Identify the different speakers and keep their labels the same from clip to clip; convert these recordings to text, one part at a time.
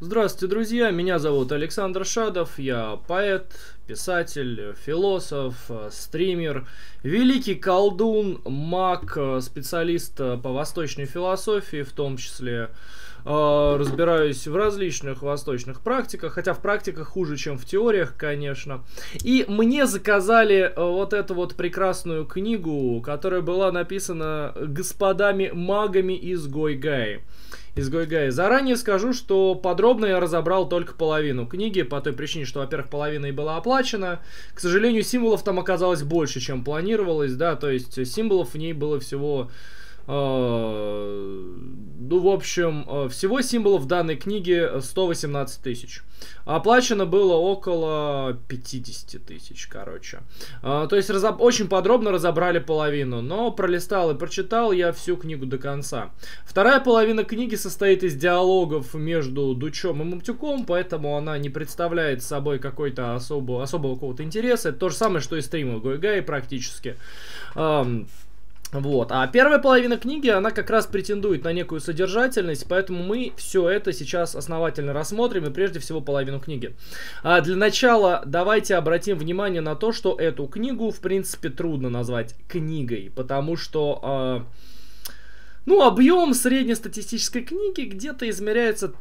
Speaker 1: Здравствуйте, друзья! Меня зовут Александр Шадов, я поэт, писатель, философ, стример, великий колдун, маг, специалист по восточной философии, в том числе разбираюсь в различных восточных практиках, хотя в практиках хуже, чем в теориях, конечно. И мне заказали вот эту вот прекрасную книгу, которая была написана господами-магами из Гойгаи. Заранее скажу, что подробно я разобрал только половину книги, по той причине, что, во-первых, половина и была оплачена. К сожалению, символов там оказалось больше, чем планировалось, да, то есть символов в ней было всего... в общем, всего символов в данной книге 118 тысяч. Оплачено было около 50 тысяч, короче. То есть очень подробно разобрали половину, но пролистал и прочитал я всю книгу до конца. Вторая половина книги состоит из диалогов между Дучом и Мамтюком, поэтому она не представляет собой какой-то особого какого-то интереса. Это то же самое, что и стримы в Гойгаи практически. Вот, а первая половина книги, она как раз претендует на некую содержательность, поэтому мы все это сейчас основательно рассмотрим, и прежде всего половину книги. Для начала давайте обратим внимание на то, что эту книгу, в принципе, трудно назвать книгой, потому что, объем среднестатистической книги где-то измеряется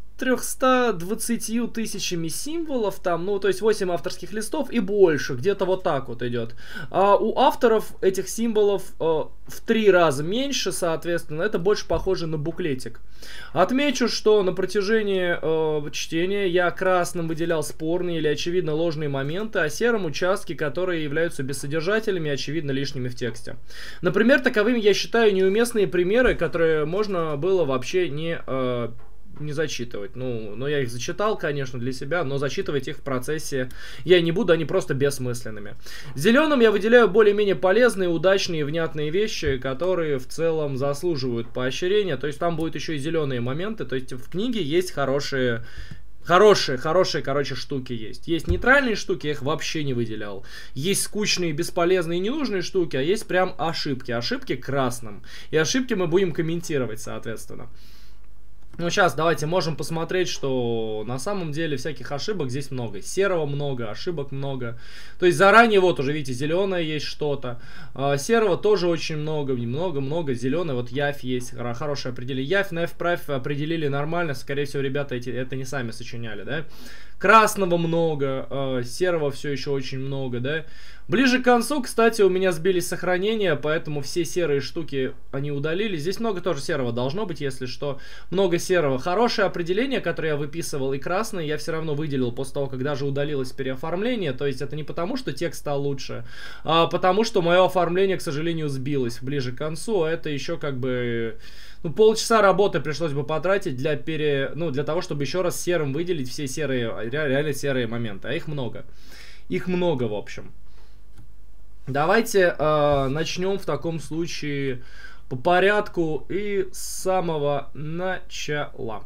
Speaker 1: 320 тысячами символов, там, то есть 8 авторских листов и больше, где-то вот так вот идет. А у авторов этих символов в 3 раза меньше, соответственно, это больше похоже на буклетик. Отмечу, что на протяжении чтения я красным выделял спорные или очевидно ложные моменты, а серым участки, которые являются бессодержательными и очевидно лишними в тексте. Например, таковыми я считаю неуместные примеры, которые можно было вообще не зачитывать. Но я их зачитал, конечно, для себя, но зачитывать их в процессе я не буду, они просто бессмысленными. Зеленым я выделяю более-менее полезные, удачные, внятные вещи, которые в целом заслуживают поощрения. То есть там будут еще и зеленые моменты. То есть в книге есть хорошие, короче, штуки есть. Есть нейтральные штуки, я их вообще не выделял. Есть скучные, бесполезные и ненужные штуки, а есть прям ошибки. Ошибки красным. И ошибки мы будем комментировать, соответственно. Сейчас давайте можем посмотреть, что на самом деле всяких ошибок здесь много. Серого много, ошибок много. То есть заранее вот уже видите, зеленое есть что-то. Серого тоже очень много, много. Зеленое, вот явь есть, хорошее определили. Явь, навь, правь определили нормально. Скорее всего, ребята это не сами сочиняли, да. Красного много, серого все еще очень много, да. Ближе к концу, кстати, у меня сбились сохранения, поэтому все серые штуки, они удалили. Здесь много тоже серого должно быть, если что. Много серого. Хорошее определение, которое я выписывал, и красное я все равно выделил после того, как даже удалилось переоформление. То есть это не потому, что текст стал лучше, а потому что мое оформление, к сожалению, сбилось ближе к концу. А это еще как бы... полчаса работы пришлось бы потратить для того, чтобы еще раз серым выделить все серые, реально серые моменты. А их много. Их много, в общем. Давайте начнем в таком случае по порядку и с самого начала.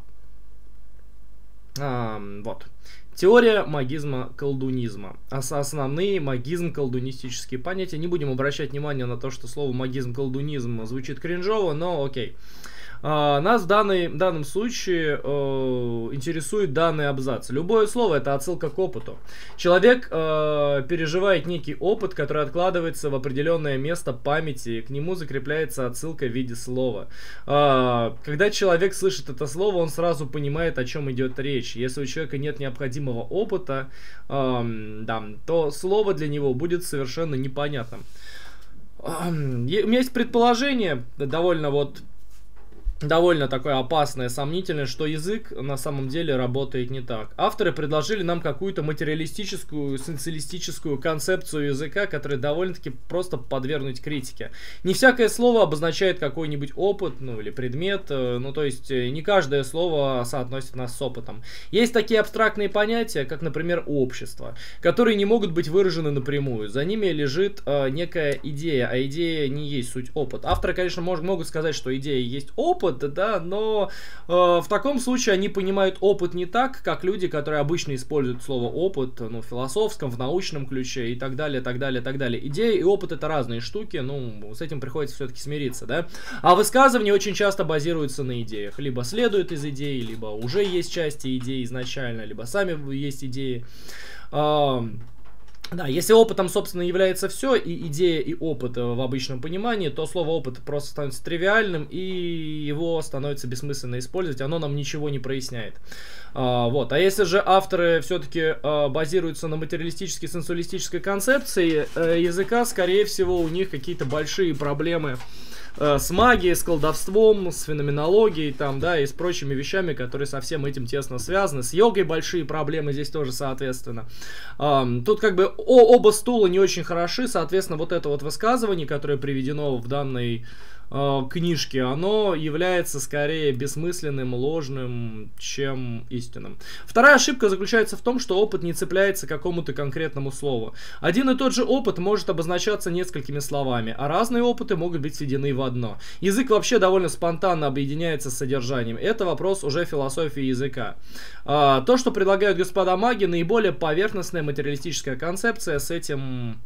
Speaker 1: Вот. Теория магизма-колдунизма. Основные магизм-колдунистические понятия. Не будем обращать внимание на то, что слово магизм-колдунизм звучит кринжово, но окей. Нас в данном случае интересует данный абзац. Любое слово — это отсылка к опыту. Человек переживает некий опыт, который откладывается в определенное место памяти, и к нему закрепляется отсылка в виде слова. Когда человек слышит это слово, он сразу понимает, о чем идет речь. Если у человека нет необходимого опыта, то слово для него будет совершенно непонятным. У меня есть предположение, довольно такое опасное, сомнительное, что язык на самом деле работает не так. Авторы предложили нам какую-то материалистическую, социалистическую концепцию языка, которая довольно-таки просто подвергнуть критике. Не всякое слово обозначает какой-нибудь опыт, или предмет, то есть не каждое слово соотносит нас с опытом. Есть такие абстрактные понятия, как, например, общество, которые не могут быть выражены напрямую. За ними лежит некая идея, а идея не есть суть опыт. Авторы, конечно, могут сказать, что идея есть опыт, опыт, да, но в таком случае они понимают опыт не так, как люди, которые обычно используют слово опыт, ну, в философском, в научном ключе и так далее, так далее, так далее. Идея и опыт — это разные штуки, ну, с этим приходится все-таки смириться, да. А высказывания очень часто базируются на идеях. Либо следуют из идей, либо уже есть части идей изначально, либо сами есть идеи. Да, если опытом, собственно, является все, и идея, и опыт в обычном понимании, то слово опыт просто становится тривиальным, и его становится бессмысленно использовать, оно нам ничего не проясняет. Вот. А если же авторы все-таки базируются на материалистической, сенсуалистической концепции языка, скорее всего, у них какие-то большие проблемы с магией, с колдовством, с феноменологией, там, да, и с прочими вещами, которые со всем этим тесно связаны. С йогой большие проблемы здесь тоже, соответственно. Тут как бы оба стула не очень хороши, соответственно, вот это вот высказывание, которое приведено в данной книжки, оно является скорее бессмысленным, ложным, чем истинным. Вторая ошибка заключается в том, что опыт не цепляется к какому-то конкретному слову. Один и тот же опыт может обозначаться несколькими словами, а разные опыты могут быть сведены в одно. Язык вообще довольно спонтанно объединяется с содержанием. Это вопрос уже философии языка. То, что предлагают господа маги, наиболее поверхностная материалистическая концепция, с этим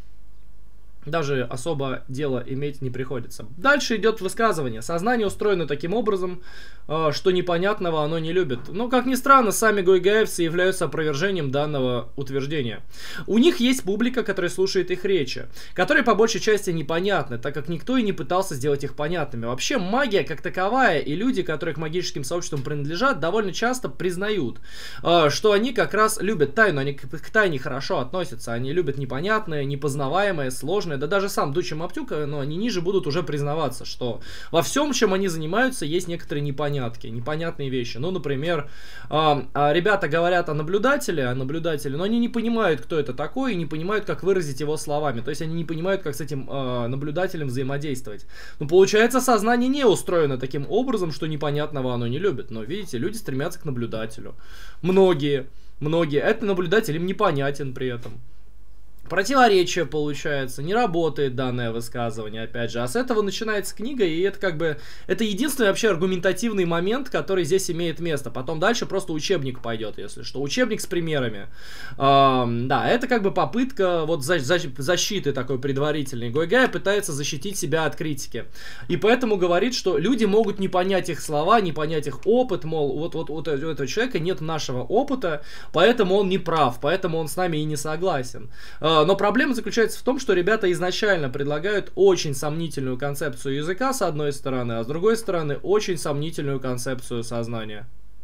Speaker 1: даже особо дело иметь не приходится. Дальше идет высказывание. Сознание устроено таким образом, что непонятного оно не любит. Но, как ни странно, сами гойгаевцы являются опровержением данного утверждения. У них есть публика, которая слушает их речи, которые по большей части непонятны, так как никто и не пытался сделать их понятными. Вообще, магия как таковая и люди, которые к магическим сообществам принадлежат, довольно часто признают, что они как раз любят тайну, они к тайне хорошо относятся, они любят непонятное, непознаваемое, сложное. Да даже сам Дуччи Маптюк, но они ниже будут уже признаваться, что во всем, чем они занимаются, есть некоторые непонятные вещи. Ну, например, ребята говорят о наблюдателе, но они не понимают, кто это такой, и не понимают, как выразить его словами. То есть они не понимают, как с этим наблюдателем взаимодействовать. Ну, получается, сознание не устроено таким образом, что непонятного оно не любит. Но, видите, люди стремятся к наблюдателю. Многие. Этот наблюдатель им непонятен при этом. Противоречие получается, не работает данное высказывание, опять же, а с этого начинается книга, и это как бы, это единственный вообще аргументативный момент, который здесь имеет место. Потом дальше просто учебник пойдет, если что, учебник с примерами. Да, это как бы попытка вот защиты такой предварительной. Гойгай пытается защитить себя от критики, и поэтому говорит, что люди могут не понять их слова, не понять их опыт, мол, вот у этого человека нет нашего опыта, поэтому он не прав, поэтому он с нами и не согласен. Но проблема заключается в том, что ребята изначально предлагают очень сомнительную концепцию языка с одной стороны, а с другой стороны очень сомнительную концепцию сознания.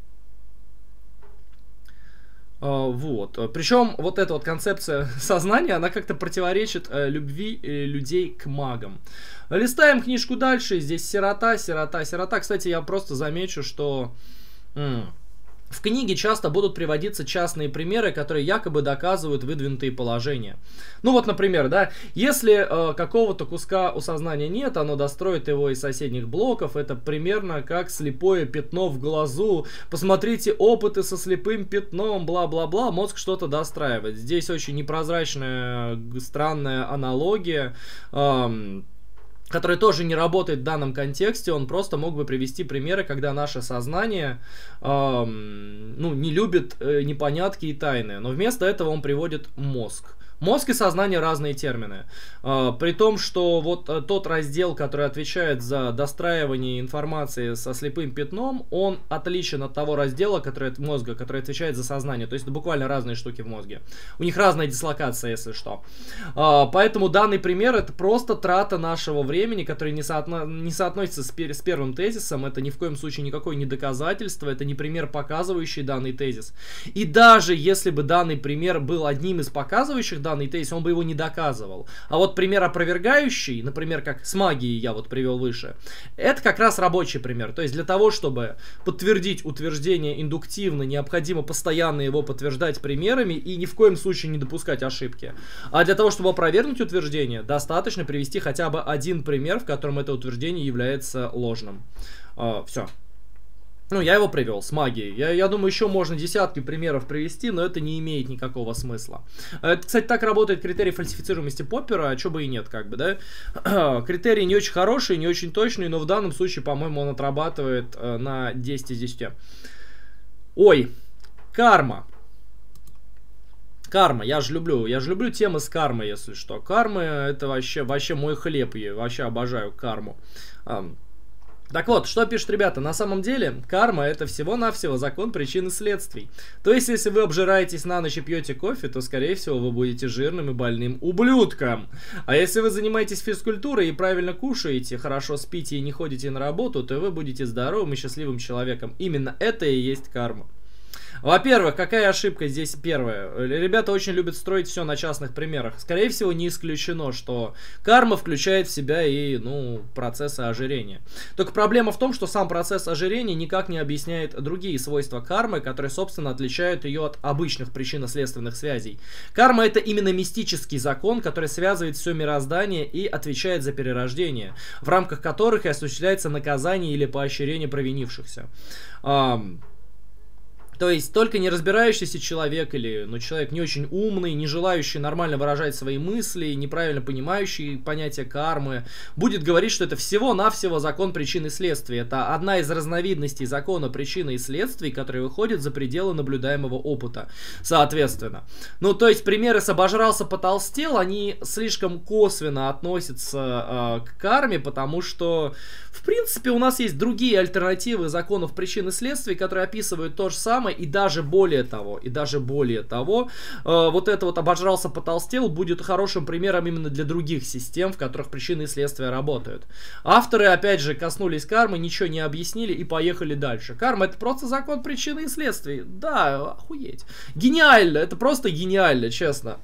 Speaker 1: Вот. Причем вот эта вот концепция сознания, она как-то противоречит любви людей к магам. Листаем книжку дальше, здесь сирота. Кстати, я просто замечу, что в книге часто будут приводиться частные примеры, которые якобы доказывают выдвинутые положения. Ну вот, например, да, если какого-то куска у сознания нет, оно достроит его из соседних блоков, это примерно как слепое пятно в глазу. Посмотрите опыты со слепым пятном, бла-бла-бла, мозг что-то достраивает. Здесь очень непрозрачная, странная аналогия, который тоже не работает в данном контексте. Он просто мог бы привести примеры, когда наше сознание не любит непонятки и тайны, но вместо этого он приводит мозг. Мозг и сознание — разные термины. При том, что вот тот раздел, который отвечает за достраивание информации со слепым пятном, он отличен от того раздела мозга, который отвечает за сознание. То есть это буквально разные штуки в мозге. У них разная дислокация, если что. Поэтому данный пример — это просто трата нашего времени, который не соотносится с первым тезисом. Это ни в коем случае никакое не доказательство, это не пример, показывающий данный тезис. И даже если бы данный пример был одним из показывающих данный тезис, он бы его не доказывал. А вот пример опровергающий, например, как с магией я вот привел выше, это как раз рабочий пример. То есть для того, чтобы подтвердить утверждение индуктивно, необходимо постоянно его подтверждать примерами и ни в коем случае не допускать ошибки. А для того, чтобы опровергнуть утверждение, достаточно привести хотя бы один пример, в котором это утверждение является ложным. Все. Ну, я его привел с магией. Я думаю, еще можно десятки примеров привести, но это не имеет никакого смысла. Это, кстати, так работает критерий фальсифицируемости Поппера, а чё бы и нет, как бы, да? Критерий не очень хороший, не очень точный, но в данном случае, по-моему, он отрабатывает на 10 из 10. Ой, карма. Карма, я же люблю темы с кармой, если что. Карма это вообще мой хлеб, я вообще обожаю карму. Так вот, что пишут ребята? На самом деле, карма это всего-навсего закон причин и следствий. То есть, если вы обжираетесь на ночь и пьете кофе, то, скорее всего, вы будете жирным и больным ублюдком. А если вы занимаетесь физкультурой и правильно кушаете, хорошо спите и не ходите на работу, то вы будете здоровым и счастливым человеком. Именно это и есть карма. Во-первых, какая ошибка здесь первая? Ребята очень любят строить все на частных примерах. Скорее всего, не исключено, что карма включает в себя и, процессы ожирения. Только проблема в том, что сам процесс ожирения никак не объясняет другие свойства кармы, которые, собственно, отличают ее от обычных причинно-следственных связей. Карма — это именно мистический закон, который связывает все мироздание и отвечает за перерождение, в рамках которых и осуществляется наказание или поощрение провинившихся. То есть только не разбирающийся человек или человек не очень умный, не желающий нормально выражать свои мысли, неправильно понимающий понятие кармы, будет говорить, что это всего-навсего закон причин и следствий. Это одна из разновидностей закона причины и следствий, которые выходят за пределы наблюдаемого опыта. Соответственно. То есть примеры с обожрался, потолстел, они слишком косвенно относятся к карме, потому что, в принципе, у нас есть другие альтернативы законов причин и следствий, которые описывают то же самое. И даже более того, вот это вот обожрался, потолстел будет хорошим примером именно для других систем, в которых причины и следствия работают. Авторы, опять же, коснулись кармы, ничего не объяснили и поехали дальше. Карма — это просто закон причины и следствий. Да, охуеть. Гениально, это просто гениально, честно.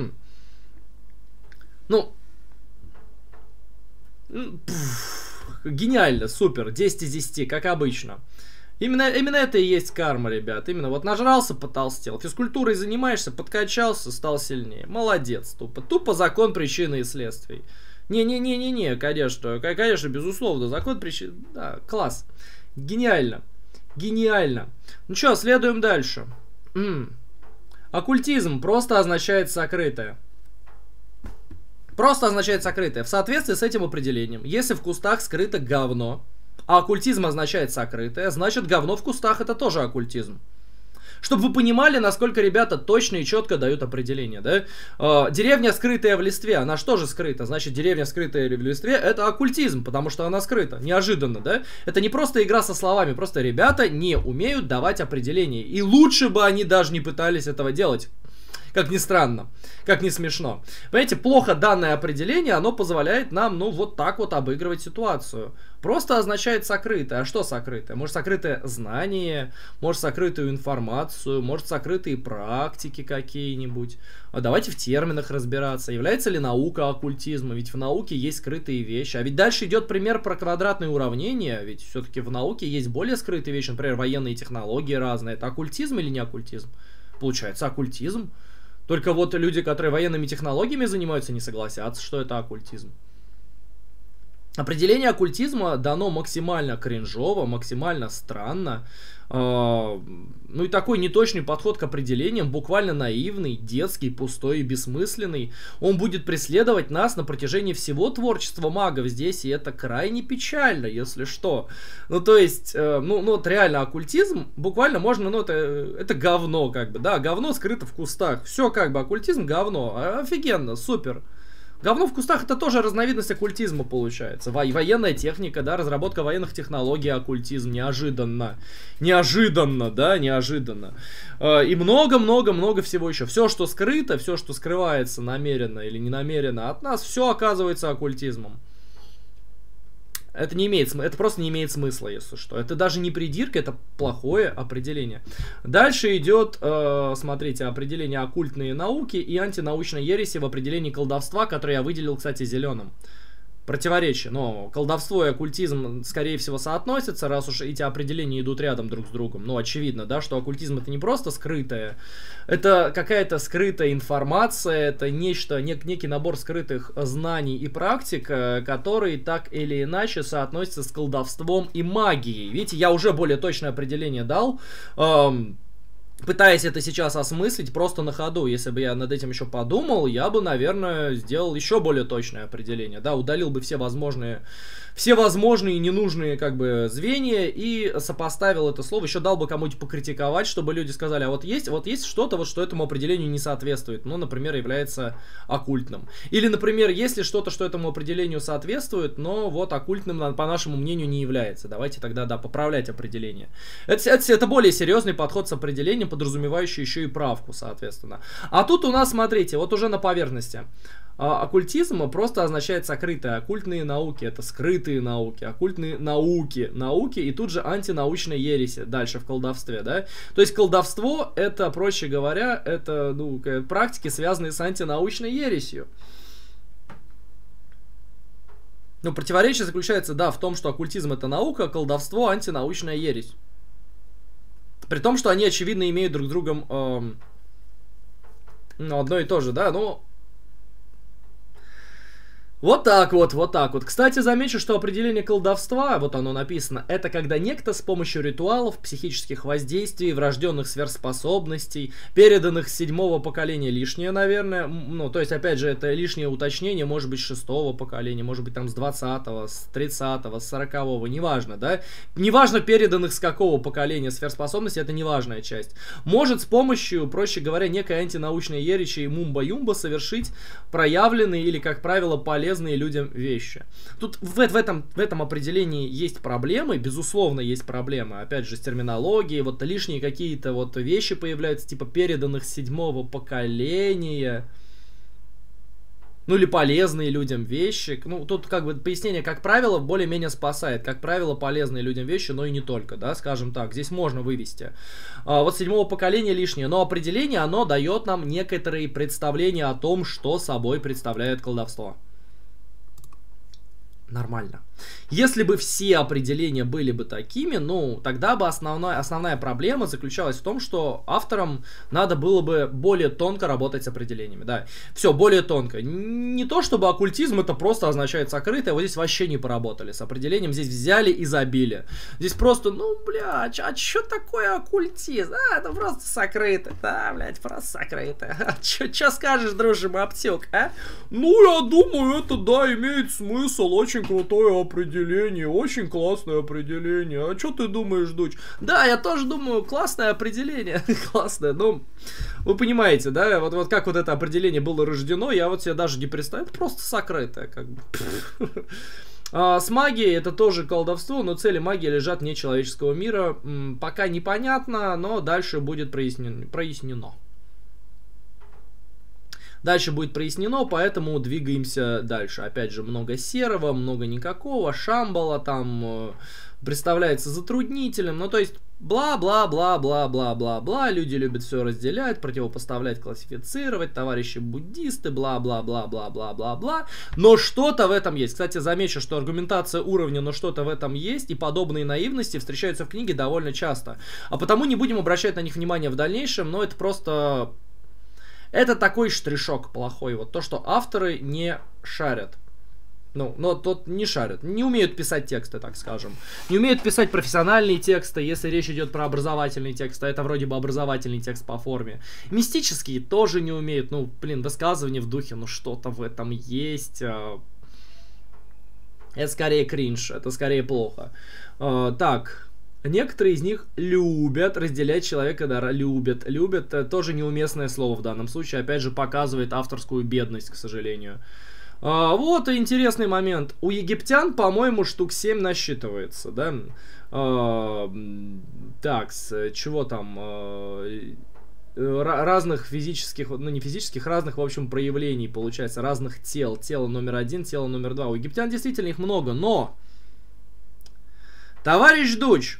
Speaker 1: Гениально, супер, 10 из 10, как обычно. Именно это и есть карма, ребят. Именно вот нажрался, потолстел. Физкультурой занимаешься, подкачался, стал сильнее. Молодец, тупо. Тупо закон причины и следствий. Не, конечно, безусловно, закон причин. Да, класс. Гениально. Ну что, следуем дальше. Оккультизм просто означает сокрытое. Просто означает сокрытое. В соответствии с этим определением, если в кустах скрыто говно, а оккультизм означает сокрытое, значит говно в кустах это тоже оккультизм. Чтобы вы понимали, насколько ребята точно и четко дают определение, да? Деревня, скрытая в листве, она что же скрыта? Значит, деревня, скрытая в листве, это оккультизм, потому что она скрыта. Неожиданно, да? Это не просто игра со словами, просто ребята не умеют давать определение. И лучше бы они даже не пытались этого делать. Как ни странно, как ни смешно. Понимаете, плохо данное определение, оно позволяет нам, вот так вот обыгрывать ситуацию. Просто означает сокрытое. А что сокрытое? Может, сокрытое знание, может, сокрытую информацию, может, сокрытые практики какие-нибудь. Давайте в терминах разбираться. Является ли наука оккультизмом? Ведь в науке есть скрытые вещи. А ведь дальше идет пример про квадратные уравнения. Ведь все-таки в науке есть более скрытые вещи. Например, военные технологии разные. Это оккультизм или не оккультизм? Получается, оккультизм. Только вот люди, которые военными технологиями занимаются, не согласятся, что это оккультизм. Определение оккультизма дано максимально кринжово, максимально странно. И такой неточный подход к определениям, буквально наивный, детский, пустой и бессмысленный. Он будет преследовать нас на протяжении всего творчества магов здесь, и это крайне печально, если что. То есть, реально оккультизм, буквально можно, это говно, да, говно скрыто в кустах. Все оккультизм говно, офигенно, супер. Говно в кустах — это тоже разновидность оккультизма получается. Военная техника, да, разработка военных технологий, оккультизм. Неожиданно. Неожиданно. И много-много-много всего еще. Все, что скрыто, все, что скрывается намеренно или ненамеренно от нас, все оказывается оккультизмом. Это просто не имеет смысла, если что. Это даже не придирка, это плохое определение. Дальше идет, смотрите, определение оккультные науки и антинаучной ереси в определении колдовства, которое я выделил, кстати, зеленым. противоречие. Но колдовство и оккультизм, скорее всего, соотносятся, раз уж эти определения идут рядом друг с другом. Ну, очевидно, да, что оккультизм это не просто скрытое, это какая-то скрытая информация, это нечто, некий набор скрытых знаний и практик, которые так или иначе соотносятся с колдовством и магией. Видите, я уже более точное определение дал, пытаясь это сейчас осмыслить просто на ходу. Если бы я над этим еще подумал, я бы, наверное, сделал еще более точное определение. Да, удалил бы все возможные ненужные, как бы, звенья и сопоставил это слово. Еще дал бы кому-нибудь покритиковать, чтобы люди сказали, а вот есть что-то, вот, что этому определению не соответствует. Ну, например, является оккультным. Или, например, есть ли что-то, что этому определению соответствует, но вот оккультным, по нашему мнению, не является. Давайте тогда, да, поправлять определение. Это более серьезный подход с определением, подразумевающий еще и правку, соответственно. А тут у нас, смотрите, вот уже на поверхности. Оккультизм просто означает сокрытые. Оккультные науки — это скрытые науки. Оккультные науки и тут же антинаучные ереси дальше в колдовстве, да. То есть колдовство — это, проще говоря, это, ну, практики, связанные с антинаучной ересью. Но противоречие заключается, да, в том, что оккультизм — это наука, а колдовство — антинаучная ересь. При том, что они, очевидно, имеют друг с другом одно и то же, да, но... Вот так вот. Кстати, замечу, что определение колдовства, вот оно написано, это когда некто с помощью ритуалов, психических воздействий, врожденных сверхспособностей, переданных с 7-го поколения, лишнее, наверное, ну, то есть, опять же, это лишнее уточнение, может быть, с 6-го поколения, может быть, там, с 20-го, с 30-го, с 40-го, неважно, да, неважно, переданных с какого поколения сверхспособностей, это неважная часть, может с помощью, проще говоря, некой антинаучной ереси и мумба-юмба совершить проявленные или, как правило, полезные людям вещи. Тут в этом определении есть проблемы, безусловно, есть проблемы, опять же, с терминологией, вот лишние какие-то вот вещи появляются, типа переданных с 7-го поколения, ну или полезные людям вещи. Ну, тут как бы пояснение, как правило, более-менее спасает. Как правило, полезные людям вещи, но и не только, да, скажем так. Здесь можно вывести. Вот 7-го поколения лишнее, но определение, оно дает нам некоторые представления о том, что собой представляет колдовство. Нормально. Если бы все определения были бы такими, ну, тогда бы основная проблема заключалась в том, что авторам надо было бы более тонко работать с определениями, да. Все, более тонко. Не то, чтобы оккультизм это просто означает сокрытое, вот здесь вообще не поработали с определением, здесь взяли и забили. Здесь просто, ну, бля, а что такое оккультизм? Это просто сокрытое, да, блядь, просто сокрытое. Че скажешь, дружи, Маптюк, а? Ну, я думаю, это, да, имеет смысл, очень крутое определение, очень классное определение. А что ты думаешь, дочь? Да, я тоже думаю, классное определение. Классное, ну, вы понимаете, да? Вот как вот это определение было рождено, я вот себе даже не представляю. Это просто сокрытое, как бы. С магией это тоже колдовство, но цели магии лежат вне человеческого мира. Пока непонятно, но дальше будет прояснено. Дальше будет прояснено, поэтому двигаемся дальше. Опять же, много серого, много никакого, шамбала там представляется затруднительным. Ну, то есть, бла-бла-бла-бла-бла-бла-бла. Люди любят все разделять, противопоставлять, классифицировать. Товарищи буддисты, бла-бла-бла-бла-бла-бла-бла. Но что-то в этом есть. Кстати, замечу, что аргументация уровня, но что-то в этом есть. И подобные наивности встречаются в книге довольно часто. А потому не будем обращать на них внимание в дальнейшем, но это просто... Это такой штришок плохой, вот то, что авторы не шарят. Ну, но тот не шарят, не умеют писать тексты, так скажем. Не умеют писать профессиональные тексты, если речь идет про образовательный текст, а это вроде бы образовательный текст по форме. Мистические тоже не умеют, ну, блин, высказывания в духе, ну, что-то в этом есть. Это скорее кринж, это скорее плохо. Так... Некоторые из них любят разделять человека, да, любят, тоже неуместное слово в данном случае, опять же, показывает авторскую бедность, к сожалению. Вот интересный момент. У египтян, по-моему, штук 7 насчитывается, да. Так, чего там... разных физических, ну не физических, разных, в общем, проявлений, получается, разных тел. Тело номер 1, тело номер 2. У египтян действительно их много, но... Товарищ Дуч,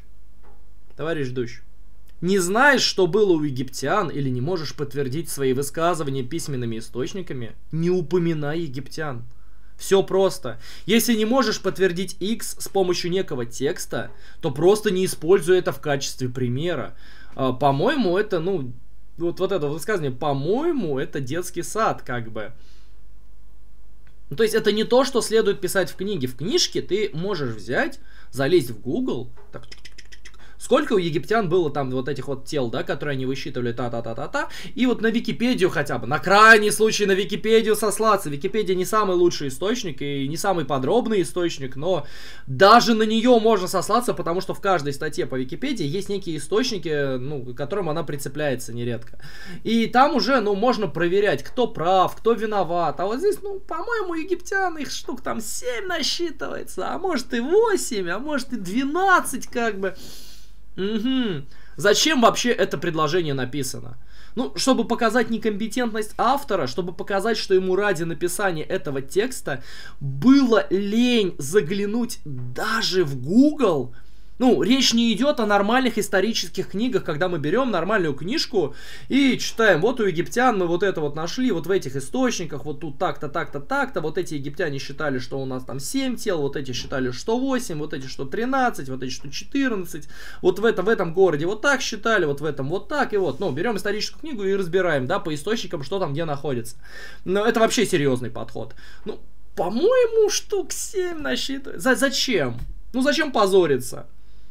Speaker 1: не знаешь, что было у египтян, или не можешь подтвердить свои высказывания письменными источниками, не упоминай египтян. Все просто. Если не можешь подтвердить X с помощью некого текста, то просто не используй это в качестве примера. По-моему, это, ну, вот это высказывание, по-моему, это детский сад, как бы. Ну, то есть это не то, что следует писать в книге. В книжке ты можешь взять, залезть в Google, так, сколько у египтян было там вот этих вот тел, да, которые они высчитывали, та-та-та-та-та, и вот на Википедию хотя бы, на крайний случай на Википедию сослаться. Википедия не самый лучший источник и не самый подробный источник, но даже на нее можно сослаться, потому что в каждой статье по Википедии есть некие источники, ну, к которым она прицепляется нередко. И там уже, ну, можно проверять, кто прав, кто виноват. А вот здесь, ну, по-моему, египтян их штук там 7 насчитывается, а может и 8, а может и 12, как бы. Угу. Зачем вообще это предложение написано? Ну, чтобы показать некомпетентность автора, чтобы показать, что ему ради написания этого текста было лень заглянуть даже в Google. Ну, речь не идет о нормальных исторических книгах, когда мы берем нормальную книжку и читаем, вот у египтян мы вот это вот нашли, вот в этих источниках, вот тут так-то, так-то, так-то, вот эти египтяне считали, что у нас там 7 тел, вот эти считали, что 8, вот эти, что 13, вот эти, что 14, вот в этом городе вот так считали, вот в этом вот так, и вот, ну, берем историческую книгу и разбираем, да, по источникам, что там где находится. Но это вообще серьезный подход. Ну, по-моему, штук 7 насчитывает. Зачем? Ну, зачем позориться?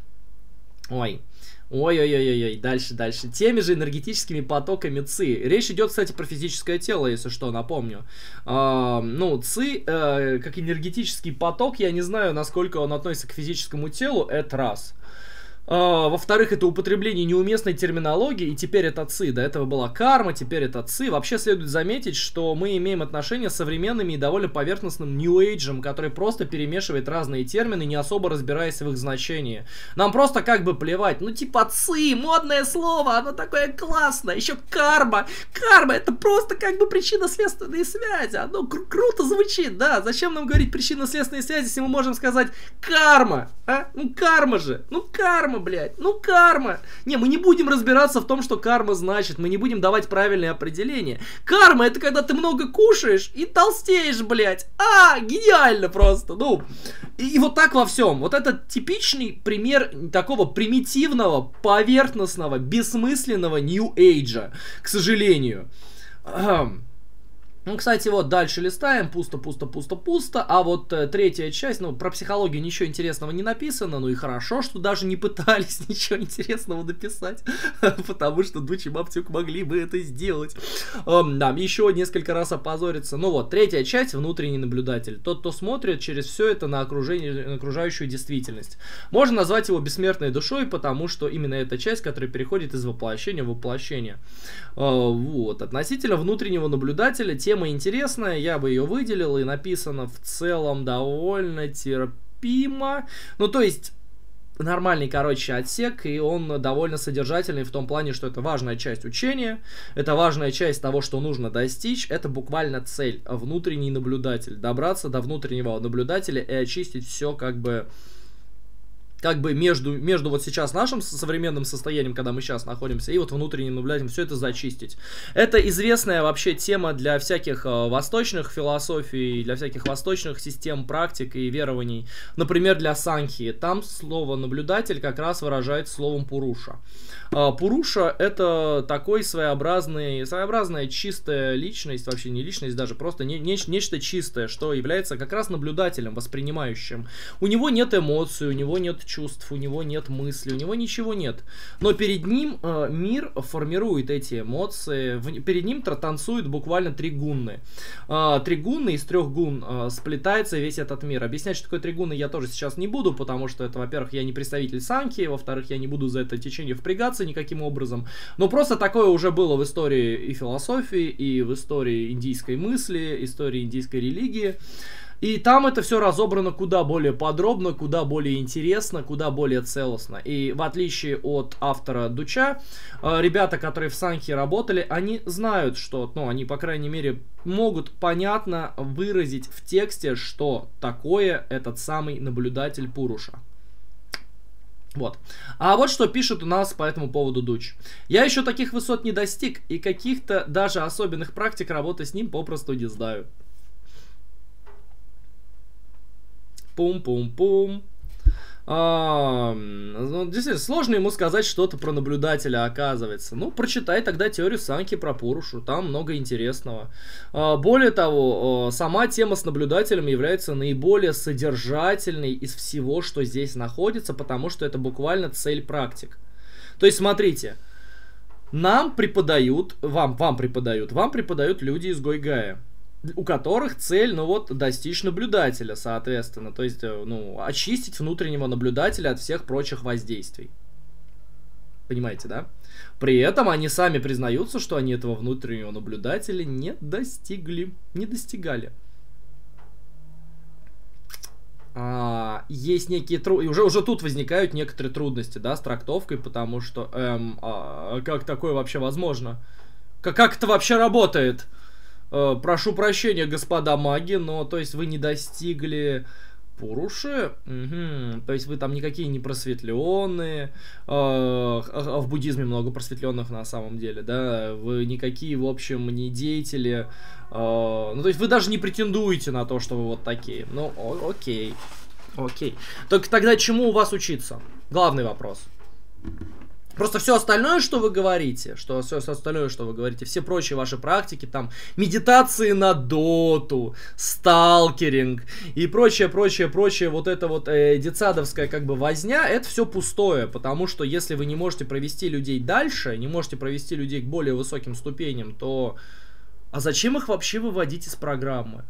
Speaker 1: Ой-ой-ой-ой, дальше. Теми же энергетическими потоками ЦИ. Речь идет, кстати, про физическое тело, если что, напомню. Ну, ЦИ, как энергетический поток, я не знаю, насколько он относится к физическому телу, это раз. Во-вторых, это употребление неуместной терминологии, и теперь это ЦИ. До этого была карма, теперь это ЦИ. Вообще следует заметить, что мы имеем отношение с современными и довольно поверхностным New Age, который просто перемешивает разные термины, не особо разбираясь в их значении. Нам просто как бы плевать. Ну типа ЦИ, модное слово, оно такое классное. Еще карма. Карма это просто как бы причинно-следственные связи. Оно круто звучит, да. Зачем нам говорить причинно-следственные связи, если мы можем сказать карма? А? Ну карма же. Ну карма. Блядь, ну карма. Не, мы не будем разбираться в том, что карма значит. Мы не будем давать правильное определение. Карма это когда ты много кушаешь и толстеешь, блядь. Гениально просто. Ну, и вот так во всем. Вот это типичный пример такого примитивного, поверхностного, бессмысленного New Age, к сожалению. Ну, кстати, вот дальше листаем, пусто, а вот третья часть, ну, про психологию ничего интересного не написано, ну и хорошо, что даже не пытались ничего интересного написать, потому что Дуч и Маптюк могли бы это сделать. Да, еще несколько раз опозориться. Ну вот, третья часть, внутренний наблюдатель, тот, кто смотрит через все это на окружающую действительность. Можно назвать его бессмертной душой, потому что именно эта часть, которая переходит из воплощения в воплощение. Вот, относительно внутреннего наблюдателя, тема интересная, я бы ее выделил, и написано в целом довольно терпимо. Ну, то есть, нормальный, короче, отсек, и он довольно содержательный в том плане, что это важная часть учения, это важная часть того, что нужно достичь, это буквально цель, внутренний наблюдатель, добраться до внутреннего наблюдателя и очистить все как бы между вот сейчас нашим современным состоянием, когда мы сейчас находимся, и вот внутренним наблюдателем, все это зачистить. Это известная вообще тема для всяких восточных философий, для всяких восточных систем практик и верований. Например, для санхи. Там слово наблюдатель как раз выражается словом пуруша. Пуруша это такой своеобразная чистая личность, вообще не личность даже, просто нечто чистое, что является как раз наблюдателем, воспринимающим. У него нет эмоций, у него нет чувств, у него нет мыслей, у него ничего нет. Но перед ним мир формирует эти эмоции, перед ним танцуют буквально 3 гунны. 3 гунны, из 3 гун сплетается весь этот мир. Объяснять, что такое 3 гунны, я тоже сейчас не буду, потому что это, во-первых, я не представитель санхи, во-вторых, я не буду за это течение впрягаться никаким образом. Но просто такое уже было в истории и философии, и в истории индийской мысли, истории индийской религии. И там это все разобрано куда более подробно, куда более интересно, куда более целостно. И в отличие от автора Дуча, ребята, которые в санхе работали, они знают, что, ну, они, по крайней мере, могут понятно выразить в тексте, что такое этот самый наблюдатель Пуруша. Вот. А вот что пишет у нас по этому поводу Дуч. Я еще таких высот не достиг, и каких-то даже особенных практик работы с ним попросту не знаю. Пум-пум-пум. Ну, действительно, сложно ему сказать что-то про наблюдателя, оказывается. Ну, прочитай тогда теорию Санки про Пурушу, там много интересного. Более того, сама тема с наблюдателем является наиболее содержательной из всего, что здесь находится, потому что это буквально цель практик. То есть, смотрите, вам преподают люди из Гойгая, у которых цель, ну вот, достичь наблюдателя, соответственно. То есть, ну, очистить внутреннего наблюдателя от всех прочих воздействий. Понимаете, да? При этом они сами признаются, что они этого внутреннего наблюдателя не достигали. Есть некие уже тут возникают некоторые трудности, да, с трактовкой, потому что, как такое вообще возможно? Как это вообще работает? Прошу прощения, господа маги, но, то есть, вы не достигли Пуруши, то есть, вы там никакие не просветленные, в буддизме много просветленных на самом деле, да, вы никакие, в общем, не деятели, ну, то есть, вы даже не претендуете на то, что вы вот такие, ну, окей, только тогда чему у вас учиться? Главный вопрос. Просто все остальное, что вы говорите, все прочие ваши практики, там, медитации на доту, сталкеринг и прочее, вот это вот детсадовская как бы возня, это все пустое, потому что если вы не можете провести людей дальше, не можете провести людей к более высоким ступеням, то... А зачем их вообще выводить из программы?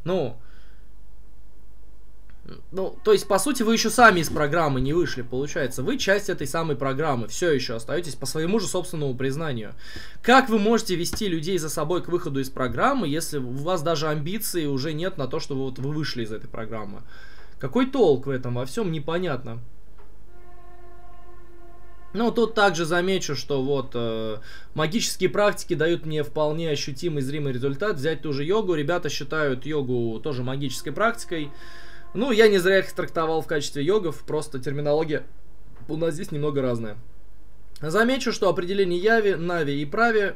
Speaker 1: Ну, то есть, по сути, вы еще сами из программы не вышли, получается. Вы часть этой самой программы, все еще остаетесь по своему же собственному признанию. Как вы можете вести людей за собой к выходу из программы, если у вас даже амбиций уже нет на то, что вы вышли из этой программы? Какой толк в этом во всем, непонятно. Ну, тут также замечу, что вот магические практики дают мне вполне ощутимый зримый результат. Взять ту же йогу, ребята считают йогу тоже магической практикой. Ну, я не зря их трактовал в качестве йогов, просто терминология у нас здесь немного разная. Замечу, что определения яви, нави и прави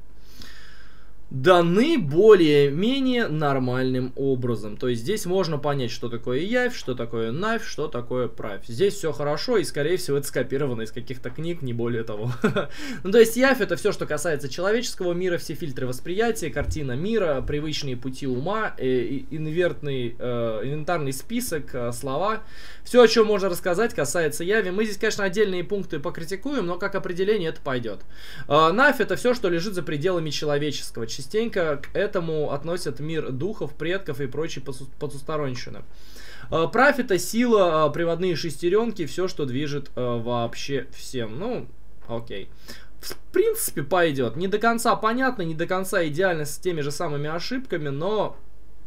Speaker 1: даны более-менее нормальным образом. То есть здесь можно понять, что такое явь, что такое навь, что такое правь. Здесь все хорошо, и скорее всего это скопировано из каких-то книг, не более того. Ну, то есть явь — это все, что касается человеческого мира, все фильтры восприятия, картина мира, привычные пути ума, инвентарный список, слова. Все, о чем можно рассказать, касается яви. Мы здесь, конечно, отдельные пункты покритикуем, но как определение это пойдет. Навь — это все, что лежит за пределами человеческого. Частенько к этому относят мир духов, предков и прочие потусторонщины. Правь — это сила, приводные шестеренки, все, что движет вообще всем. Ну, окей. В принципе, пойдет. Не до конца понятно, не до конца идеально, с теми же самыми ошибками, но...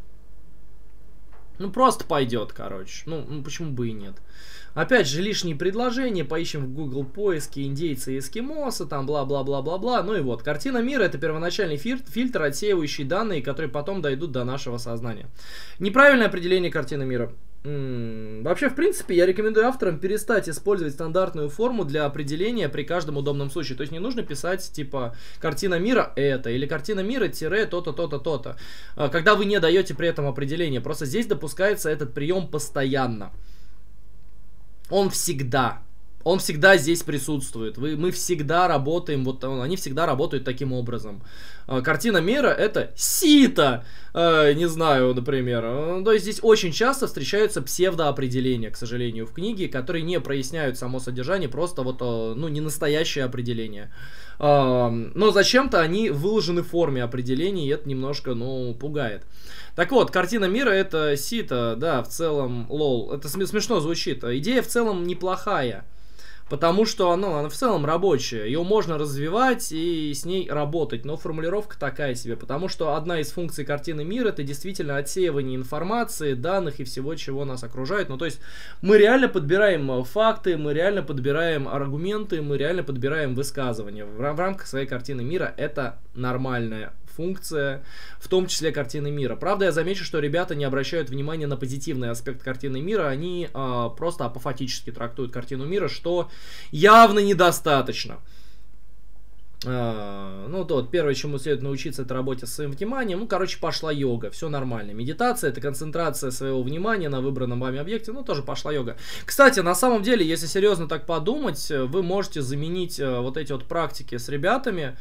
Speaker 1: Ну, просто пойдет, короче. Ну, почему бы и нет. Опять же, лишние предложения. Поищем в Google поиске индейцы и эскимосы, там бла-бла-бла-бла-бла. Ну и вот, картина мира — это первоначальный фильтр, отсеивающий данные, которые потом дойдут до нашего сознания. Неправильное определение картины мира. Вообще, в принципе, я рекомендую авторам перестать использовать стандартную форму для определения при каждом удобном случае. То есть не нужно писать, типа, картина мира это, или картина мира тире то-то, то-то, то-то. Когда вы не даете при этом определение. Просто здесь допускается этот прием постоянно. Он всегда здесь присутствует. Мы всегда работаем, вот они всегда работают таким образом. Картина мира — это сито, не знаю, например. То есть здесь очень часто встречаются псевдоопределения, к сожалению, в книге, которые не проясняют само содержание, просто вот, ну, не настоящее определение. Но зачем-то они выложены в форме определений, и это немножко, ну, пугает. Так вот, картина мира — это сито, да, в целом, лол. Это смешно звучит. Идея в целом неплохая. Потому что она в целом рабочая. Ее можно развивать и с ней работать. Но формулировка такая себе. Потому что одна из функций картины мира — это действительно отсеивание информации, данных и всего, чего нас окружает. Ну, то есть мы реально подбираем факты, мы реально подбираем аргументы, мы реально подбираем высказывания. В рамках своей картины мира это нормальная функция, в том числе картины мира. Правда, я замечу, что ребята не обращают внимания на позитивный аспект картины мира, они просто апофатически трактуют картину мира, что явно недостаточно. Ну, вот, первое, чему следует научиться, это работе с своим вниманием. Ну, короче, пошла йога, все нормально. Медитация — это концентрация своего внимания на выбранном вами объекте, ну, тоже пошла йога. Кстати, на самом деле, если серьезно так подумать, вы можете заменить вот эти вот практики с ребятами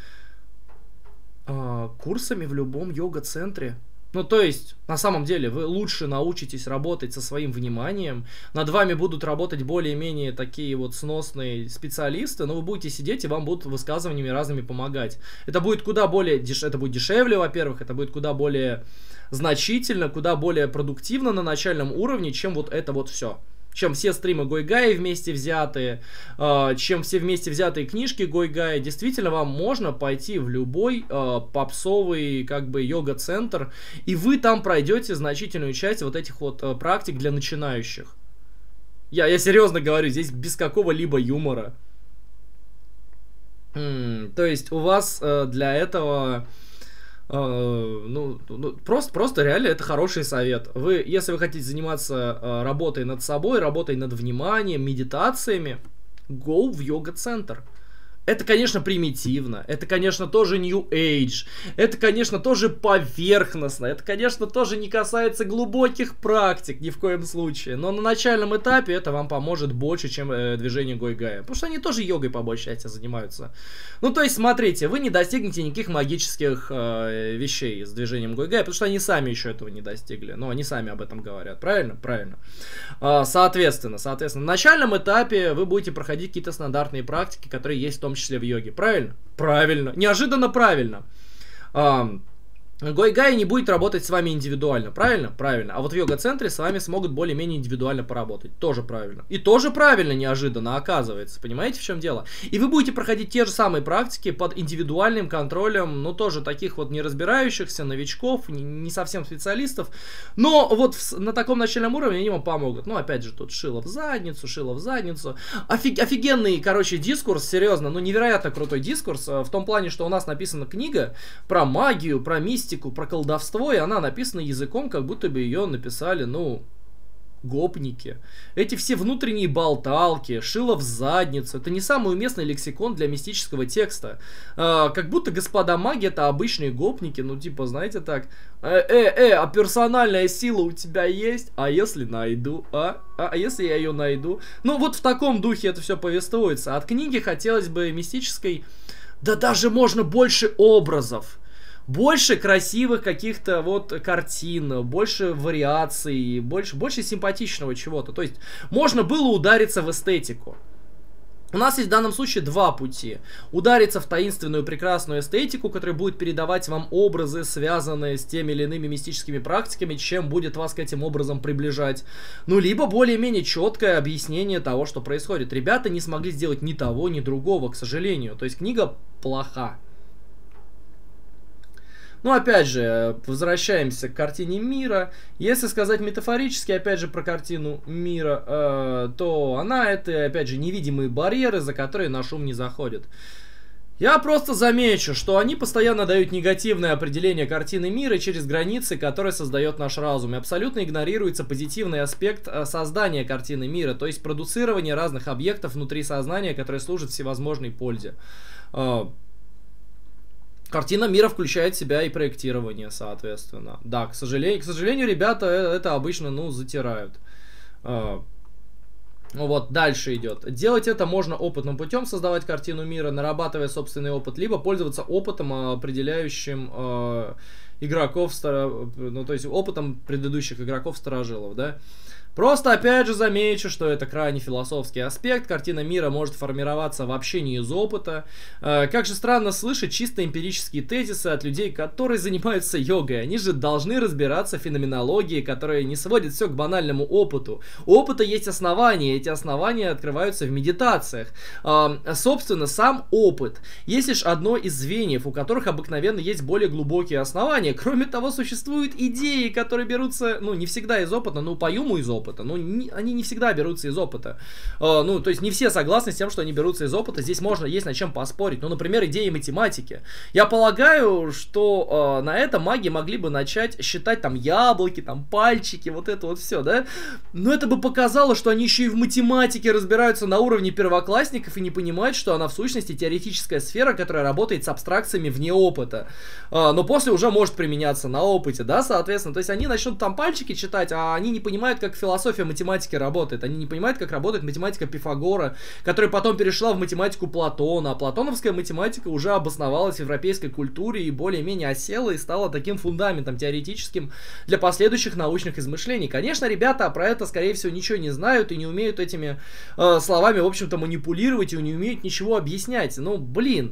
Speaker 1: курсами в любом йога-центре. Ну, то есть, на самом деле, вы лучше научитесь работать со своим вниманием, над вами будут работать более-менее такие вот сносные специалисты, но вы будете сидеть, и вам будут высказываниями разными помогать. Это будет куда более, это будет дешевле, во-первых, это будет куда более значительно, куда более продуктивно на начальном уровне, чем вот это вот все. Чем все стримы Гойгая вместе взятые, чем все вместе взятые книжки Гойгая. Действительно, вам можно пойти в любой попсовый как бы йога-центр, и вы там пройдете значительную часть вот этих вот практик для начинающих. Я серьезно говорю, здесь без какого-либо юмора. То есть у вас для этого... просто реально это хороший совет. Если вы хотите заниматься работой над собой, работой над вниманием, медитациями, go в йога-центр. Это, конечно, примитивно, это, конечно, тоже New Age, это, конечно, тоже поверхностно, это, конечно, тоже не касается глубоких практик ни в коем случае, но на начальном этапе это вам поможет больше, чем движение Гойгая, потому что они тоже йогой по большей части занимаются. Ну, то есть, смотрите, вы не достигнете никаких магических вещей с движением Гойгая, потому что они сами еще этого не достигли, но они сами об этом говорят, правильно? Правильно. Соответственно, на начальном этапе вы будете проходить какие-то стандартные практики, которые есть в том числе в йоге. Правильно? Правильно. Неожиданно правильно. Гойгай не будет работать с вами индивидуально. Правильно? Правильно. А вот в йога-центре с вами смогут более-менее индивидуально поработать. Тоже правильно. И тоже правильно неожиданно оказывается. Понимаете, в чем дело? И вы будете проходить те же самые практики под индивидуальным контролем, ну, тоже таких вот не разбирающихся, новичков, не совсем специалистов. Но вот на таком начальном уровне они вам помогут. Ну, опять же, тут шило в задницу. Офигенный, короче, дискурс, серьезно, ну, невероятно крутой дискурс. В том плане, что у нас написана книга про магию, про мистику, про колдовство, и она написана языком, как будто бы ее написали, ну, гопники. Эти все внутренние болталки, шило в задницу, это не самый уместный лексикон для мистического текста. Как будто господа маги это обычные гопники, ну, типа, знаете, так, а персональная сила у тебя есть? А если найду? А если я ее найду? Ну, вот в таком духе это все повествуется. От книги хотелось бы мистической, да даже можно больше образов. Больше красивых каких-то вот картин, больше вариаций, больше симпатичного чего-то. То есть можно было удариться в эстетику. У нас есть в данном случае два пути. Удариться в таинственную прекрасную эстетику, которая будет передавать вам образы, связанные с теми или иными мистическими практиками, чем будет вас к этим образам приближать. Ну, либо более-менее четкое объяснение того, что происходит. Ребята не смогли сделать ни того, ни другого, к сожалению. То есть книга плоха. Ну, опять же, возвращаемся к картине мира. Если сказать метафорически, опять же, про картину мира, то она это, опять же, невидимые барьеры, за которые наш ум не заходит. Я просто замечу, что они постоянно дают негативное определение картины мира через границы, которые создает наш разум. И абсолютно игнорируется позитивный аспект создания картины мира, то есть продуцирование разных объектов внутри сознания, которые служат всевозможной пользе. Картина мира включает в себя и проектирование, соответственно. Да, к сожалению, ребята это обычно, ну, затирают. Вот, дальше идет. Делать это можно опытным путем, создавать картину мира, нарабатывая собственный опыт, либо пользоваться опытом, определяющим игроков, ну, то есть опытом предыдущих игроков-старожилов, да. Просто, опять же, замечу, что это крайне философский аспект. Картина мира может формироваться вообще не из опыта. Как же странно слышать чисто эмпирические тезисы от людей, которые занимаются йогой. Они же должны разбираться в феноменологии, которая не сводит все к банальному опыту. У опыта есть основания, эти основания открываются в медитациях. Собственно, сам опыт есть лишь одно из звеньев, у которых обыкновенно есть более глубокие основания. Кроме того, существуют идеи, которые берутся, ну, не всегда из опыта, но по юму из опыта. опыта. Ну, они не всегда берутся из опыта. Ну, то есть не все согласны с тем, что они берутся из опыта. Здесь есть над чем поспорить. Ну, например, идеи математики. Я полагаю, что на это маги могли бы начать считать там яблоки, там пальчики, вот это вот все, да? Но это бы показало, что они еще и в математике разбираются на уровне первоклассников и не понимают, что она в сущности теоретическая сфера, которая работает с абстракциями вне опыта. Но после уже может применяться на опыте, да, соответственно. То есть они начнут там пальчики читать, а они не понимают, как философия математики работает. Они не понимают, как работает математика Пифагора, которая потом перешла в математику Платона. А платоновская математика уже обосновалась в европейской культуре и более-менее осела и стала таким фундаментом теоретическим для последующих научных измышлений. Конечно, ребята про это, скорее всего, ничего не знают и не умеют этими словами, в общем-то, манипулировать и не умеют ничего объяснять. Ну, блин,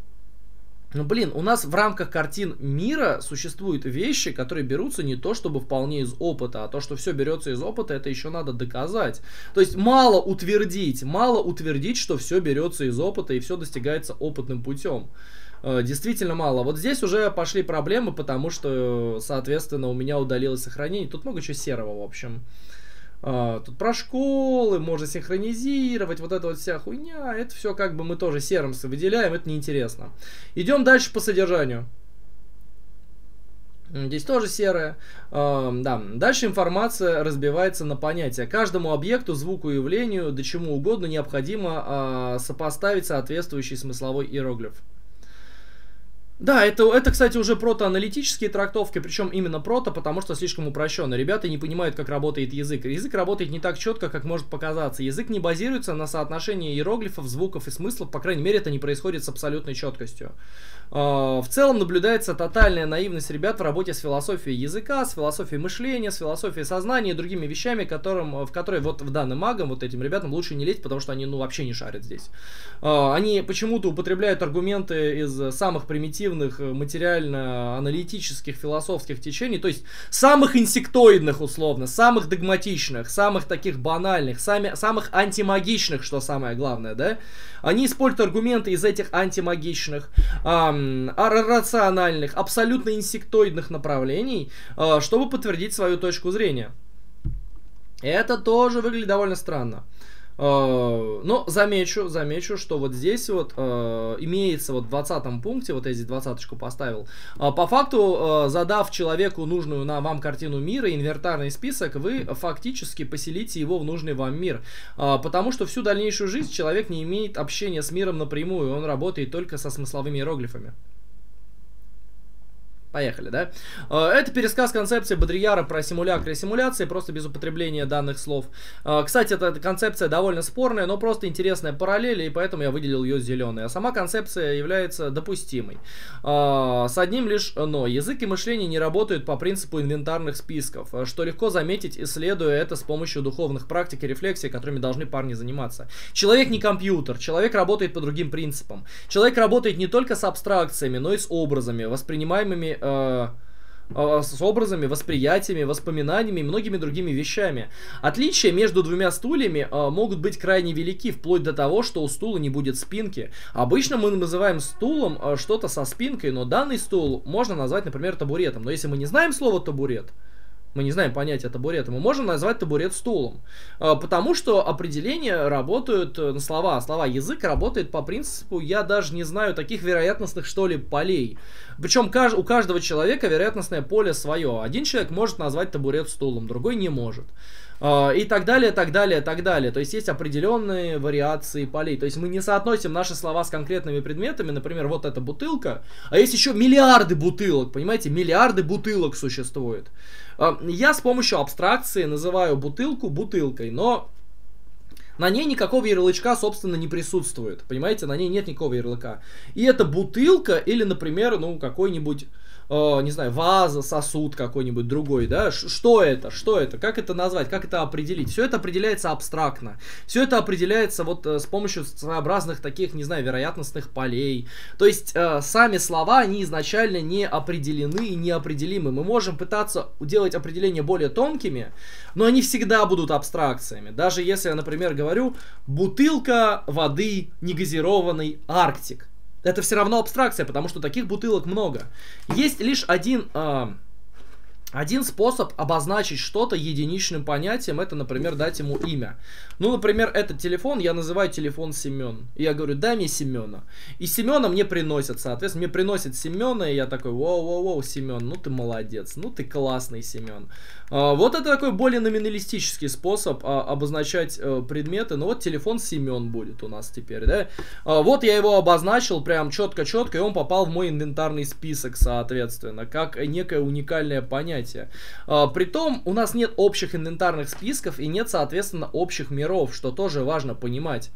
Speaker 1: у нас в рамках картин мира существуют вещи, которые берутся не то чтобы вполне из опыта, а то, что все берется из опыта, это еще надо доказать. То есть мало утвердить, что все берется из опыта и все достигается опытным путем. Действительно мало. Вот здесь уже пошли проблемы, потому что, соответственно, у меня удалилось сохранение. Тут много чего серого, в общем. Тут про школы, можно синхронизировать, вот эта вот вся хуйня. Это все как бы мы тоже серым выделяем, это неинтересно. Идем дальше по содержанию. Здесь тоже серое. Да. Дальше информация разбивается на понятия. Каждому объекту, звуку, явлению, да чему угодно необходимо сопоставить соответствующий смысловой иероглиф. Да, это, кстати, уже протоаналитические трактовки, причем именно прото, потому что слишком упрощенно. Ребята не понимают, как работает язык. Язык работает не так четко, как может показаться. Язык не базируется на соотношении иероглифов, звуков и смыслов, по крайней мере, это не происходит с абсолютной четкостью. В целом наблюдается тотальная наивность ребят в работе с философией языка, с философией мышления, с философией сознания и другими вещами, в которые вот в данный магам, вот этим ребятам лучше не лезть, потому что они, ну, вообще не шарят здесь. Они почему-то употребляют аргументы из самых примитивных материально-аналитических философских течений, то есть самых инсектоидных, условно, самых догматичных, самых таких банальных, самых антимагичных, что самое главное, да? Они используют аргументы из этих антимагичных, рациональных, абсолютно инсектоидных направлений, чтобы подтвердить свою точку зрения. Это тоже выглядит довольно странно. Но замечу, что вот здесь вот имеется вот в 20 пункте, вот я здесь 20-очку поставил, по факту, задав человеку нужную вам картину мира, инвентарный список, вы фактически поселите его в нужный вам мир, потому что всю дальнейшую жизнь человек не имеет общения с миром напрямую, он работает только со смысловыми иероглифами. Поехали, да? Это пересказ концепции Бодрияра про симулякры и симуляции, просто без употребления данных слов. Кстати, эта концепция довольно спорная, но просто интересная параллель, и поэтому я выделил ее зеленой. А сама концепция является допустимой. С одним лишь но. Язык и мышление не работают по принципу инвентарных списков, что легко заметить, исследуя это с помощью духовных практик и рефлексий, которыми должны парни заниматься. Человек не компьютер, человек работает по другим принципам. Человек работает не только с абстракциями, но и с образами, воспринимаемыми с образами, восприятиями, воспоминаниями и многими другими вещами. Отличия между двумя стульями могут быть крайне велики, вплоть до того, что у стула не будет спинки. Обычно мы называем стулом что-то со спинкой, но данный стул можно назвать, например, табуретом. Но если мы не знаем слово табурет, мы не знаем понятия табурета, мы можем назвать табурет стулом. Потому что определения работают на слова. Язык работает по принципу, я даже не знаю, таких вероятностных, что ли, полей. Причем у каждого человека вероятностное поле свое. Один человек может назвать табурет стулом, другой не может. И так далее, так далее, так далее. То есть есть определенные вариации полей. То есть мы не соотносим наши слова с конкретными предметами. Например, вот эта бутылка. А есть еще миллиарды бутылок. Понимаете, миллиарды бутылок существует. Я с помощью абстракции называю бутылку бутылкой, но на ней никакого ярлычка, собственно, не присутствует. Понимаете, на ней нет никакого ярлыка. И это бутылка или, например, ну, какой-нибудь, не знаю, ваза, сосуд какой-нибудь другой, да? Что это? Что это? Как это назвать? Как это определить? Все это определяется абстрактно. Все это определяется вот с помощью своеобразных таких, не знаю, вероятностных полей. То есть сами слова, они изначально не определены и неопределимы. Мы можем пытаться делать определения более тонкими, но они всегда будут абстракциями. Даже если я, например, говорю бутылка воды негазированной Арктик. Это все равно абстракция, потому что таких бутылок много. Есть лишь один Один способ обозначить что-то единичным понятием, это, например, дать ему имя. Ну, например, этот телефон я называю телефон Семен. И я говорю, дай мне Семена. И Семена мне приносят, соответственно, мне приносят Семена, и я такой, воу-воу-воу, Семен, ну ты молодец, ну ты классный Семен. Вот это такой более номиналистический способ обозначать предметы. Ну вот телефон Семен будет у нас теперь, да. Вот я его обозначил прям четко-четко, и он попал в мой инвентарный список, соответственно, как некое уникальное понятие. Притом у нас нет общих инвентарных списков и нет, соответственно, общих миров, что тоже важно понимать.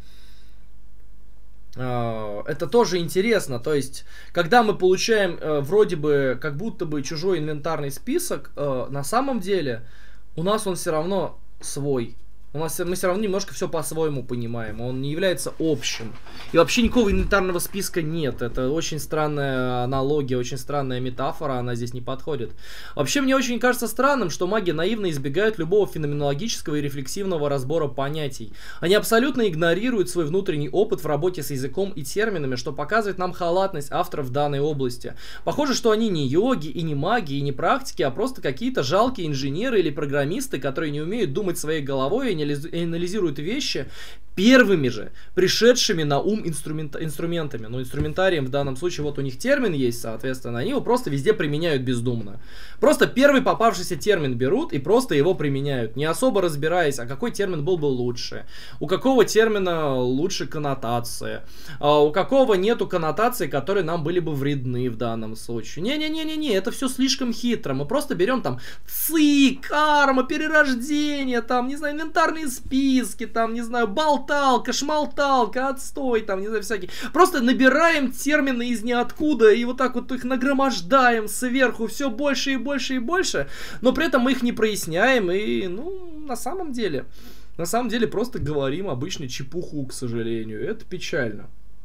Speaker 1: Это тоже интересно, то есть, когда мы получаем вроде бы, как будто бы чужой инвентарный список, на самом деле у нас он все равно свой. Мы все равно немножко все по-своему понимаем, он не является общим. И вообще никакого инвентарного списка нет. Это очень странная аналогия, очень странная метафора, она здесь не подходит. Вообще мне очень кажется странным, что маги наивно избегают любого феноменологического и рефлексивного разбора понятий. Они абсолютно игнорируют свой внутренний опыт в работе с языком и терминами, что показывает нам халатность авторов в данной области. Похоже, что они не йоги, и не маги, и не практики, а просто какие-то жалкие инженеры или программисты, которые не умеют думать своей головой и анализируют вещи первыми же пришедшими на ум инструментами. Ну, инструментарием в данном случае, вот у них термин есть, соответственно, они его просто везде применяют бездумно. Просто первый попавшийся термин берут и просто его применяют, не особо разбираясь, а какой термин был бы лучше, у какого термина лучше коннотация, у какого нету коннотации, которые нам были бы вредны в данном случае. Не-не-не-не-не, это все слишком хитро. Мы просто берем там ци, карма, перерождение, там, не знаю, инвентарные списки, там, не знаю, болталка, шмалталка, отстой, там, не знаю, всякие. Просто набираем термины из ниоткуда и вот так вот их нагромождаем сверху все больше и больше и больше, но при этом мы их не проясняем и, ну, на самом деле просто говорим обычно чепуху, к сожалению. Это печально.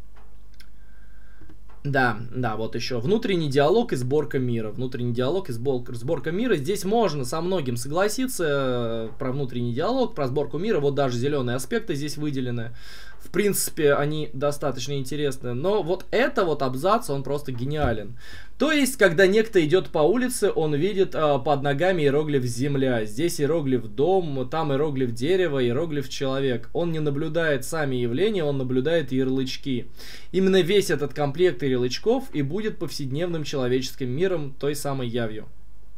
Speaker 1: Да, вот еще. Внутренний диалог и сборка мира. Внутренний диалог и сборка мира. Здесь можно со многим согласиться про внутренний диалог, про сборку мира. Вот даже зеленые аспекты здесь выделены. В принципе, они достаточно интересны. Но вот это вот абзац, он просто гениален. То есть, когда некто идет по улице, он видит под ногами иероглиф земля. Здесь иероглиф дом, там иероглиф дерево, иероглиф человек. Он не наблюдает сами явления, он наблюдает ярлычки. Именно весь этот комплект ярлычков и будет повседневным человеческим миром, той самой явью.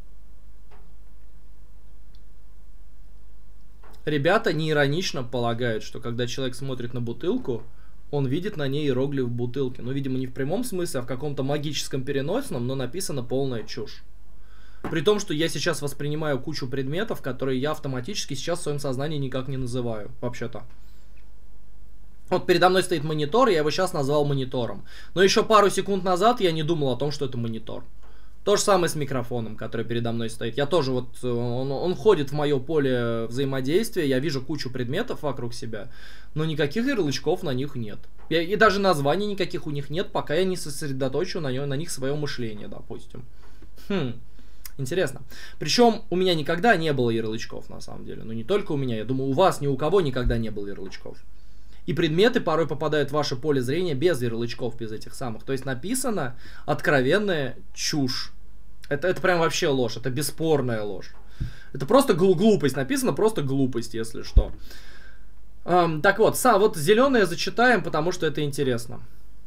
Speaker 1: Ребята неиронично полагают, что когда человек смотрит на бутылку, он видит на ней иероглиф в бутылке. Ну, видимо, не в прямом смысле, а в каком-то магическом переносном, но написано полная чушь. При том, что я сейчас воспринимаю кучу предметов, которые я автоматически сейчас в своем сознании никак не называю, вообще-то. Вот передо мной стоит монитор, я его сейчас назвал монитором. Но еще пару секунд назад я не думал о том, что это монитор. То же самое с микрофоном, который передо мной стоит. Я тоже вот, он входит в мое поле взаимодействия, я вижу кучу предметов вокруг себя, но никаких ярлычков на них нет. И даже названий никаких у них нет, пока я не сосредоточу на них свое мышление, допустим. Интересно. Причем у меня никогда не было ярлычков, на самом деле. Ну не только у меня, я думаю, у вас ни у кого никогда не было ярлычков. И предметы порой попадают в ваше поле зрения без ярлычков, без этих самых. То есть написано откровенная чушь. Это прям вообще ложь, это бесспорная ложь. Это просто глупость, написано просто глупость, если что. Так вот, вот зеленое зачитаем, потому что это интересно.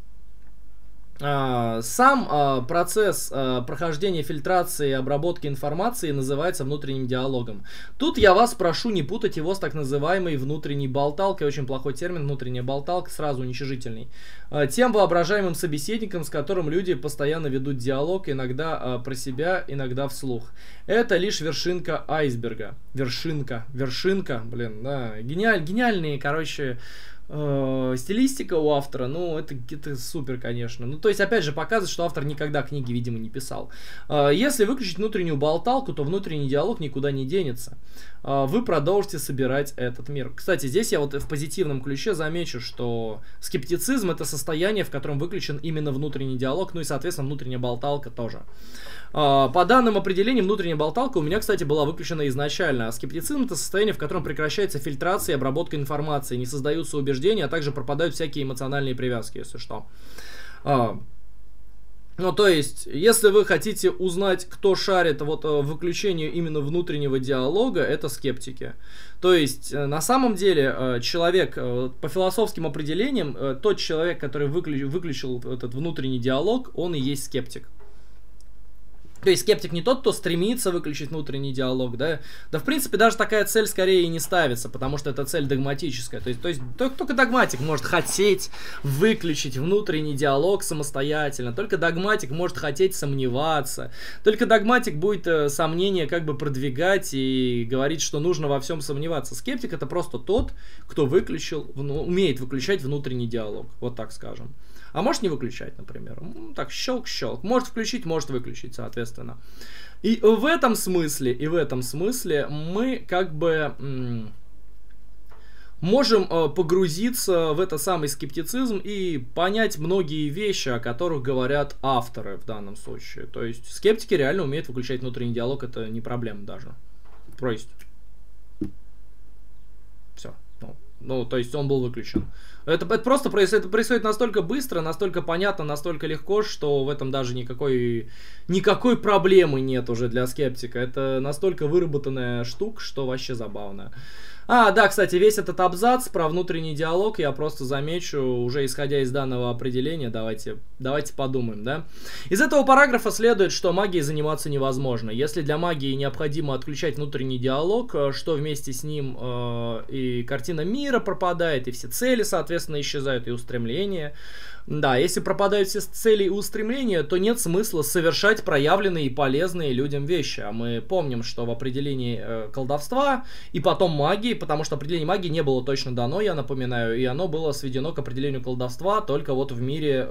Speaker 1: Сам процесс прохождения фильтрации и обработки информации называется внутренним диалогом. Тут я вас прошу не путать его с так называемой внутренней болталкой. Очень плохой термин, внутренняя болталка, сразу уничижительный. Тем воображаемым собеседником, с которым люди постоянно ведут диалог, иногда про себя, иногда вслух. Это лишь вершинка айсберга. Вершинка, блин, да. Гениальные, короче... стилистика у автора, ну, это супер, конечно. Ну, то есть, опять же, показывает, что автор никогда книги, видимо, не писал. Если выключить внутреннюю болталку, то внутренний диалог никуда не денется. Вы продолжите собирать этот мир. Кстати, здесь я вот в позитивном ключе замечу, что скептицизм — это состояние, в котором выключен именно внутренний диалог, ну и, соответственно, внутренняя болталка тоже. По данным определениям, внутренняя болталка у меня, кстати, была выключена изначально. А скептицизм — это состояние, в котором прекращается фильтрация и обработка информации, не создаются убеждения, а также пропадают всякие эмоциональные привязки, если что. Ну, то есть, если вы хотите узнать, кто шарит вот в выключении именно внутреннего диалога, это скептики. То есть, на самом деле, человек, по философским определениям, тот человек, который выключил этот внутренний диалог, он и есть скептик. То есть скептик не тот, кто стремится выключить внутренний диалог, да? Да, в принципе, даже такая цель скорее и не ставится, потому что это цель догматическая. То есть только догматик может хотеть выключить внутренний диалог самостоятельно. Только догматик может хотеть сомневаться. Только догматик будет сомнения как бы продвигать и говорить, что нужно во всем сомневаться. Скептик — это просто тот, кто умеет выключать внутренний диалог, вот так скажем. А может не выключать, например. Так, щелк-щелк. Может включить, может выключить, соответственно. И в этом смысле мы как бы можем погрузиться в этот самый скептицизм и понять многие вещи, о которых говорят авторы в данном случае. То есть скептики реально умеют выключать внутренний диалог, это не проблема даже. То есть все. Ну, то есть он был выключен. Это просто происходит настолько быстро, настолько понятно, настолько легко, что в этом даже никакой проблемы нет уже для скептика. Это настолько выработанная штука, что вообще забавно. Да, кстати, весь этот абзац про внутренний диалог я просто замечу, уже исходя из данного определения, давайте подумаем, да. Из этого параграфа следует, что магией заниматься невозможно. Если для магии необходимо отключать внутренний диалог, что вместе с ним и картина мира пропадает, и все цели, соответственно, исчезают, и устремления. Да, если пропадают все цели и устремления, то нет смысла совершать проявленные и полезные людям вещи. А мы помним, что в определении колдовства и потом магии, потому что определение магии не было точно дано, я напоминаю, и оно было сведено к определению колдовства только вот в мире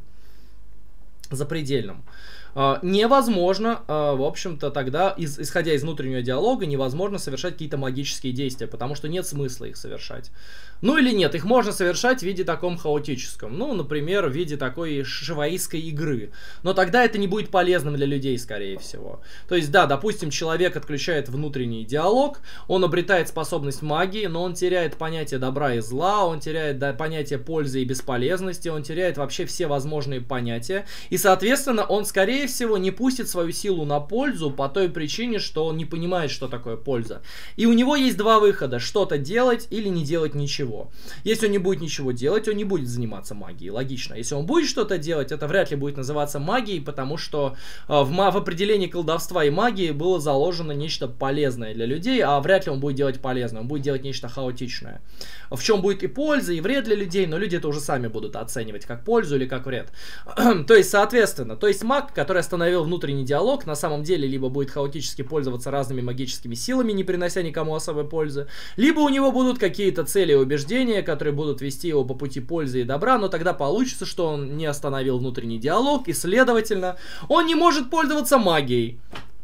Speaker 1: запредельном. Невозможно, в общем-то, тогда, исходя из внутреннего диалога, невозможно совершать какие-то магические действия, потому что нет смысла их совершать. Ну или нет, их можно совершать в виде таком хаотическом. Ну, например, в виде такой шиваистской игры. Но тогда это не будет полезным для людей, скорее всего. То есть, да, допустим, человек отключает внутренний диалог, он обретает способность магии, но он теряет понятие добра и зла, он теряет понятие пользы и бесполезности, он теряет вообще все возможные понятия. И, соответственно, он, скорее всего, не пустит свою силу на пользу по той причине, что он не понимает, что такое польза. И у него есть два выхода: что-то делать или не делать ничего. Если он не будет ничего делать, он не будет заниматься магией, логично. Если он будет что-то делать, это вряд ли будет называться магией, потому что в определении колдовства и магии было заложено нечто полезное для людей, а вряд ли он будет делать полезное, он будет делать нечто хаотичное. В чем будет и польза, и вред для людей, но люди это уже сами будут оценивать как пользу или как вред. То есть, соответственно, маг, который остановил внутренний диалог, на самом деле либо будет хаотически пользоваться разными магическими силами, не принося никому особой пользы, либо у него будут какие-то цели и убеждения, которые будут вести его по пути пользы и добра, но тогда получится, что он не остановил внутренний диалог, и, следовательно, он не может пользоваться магией.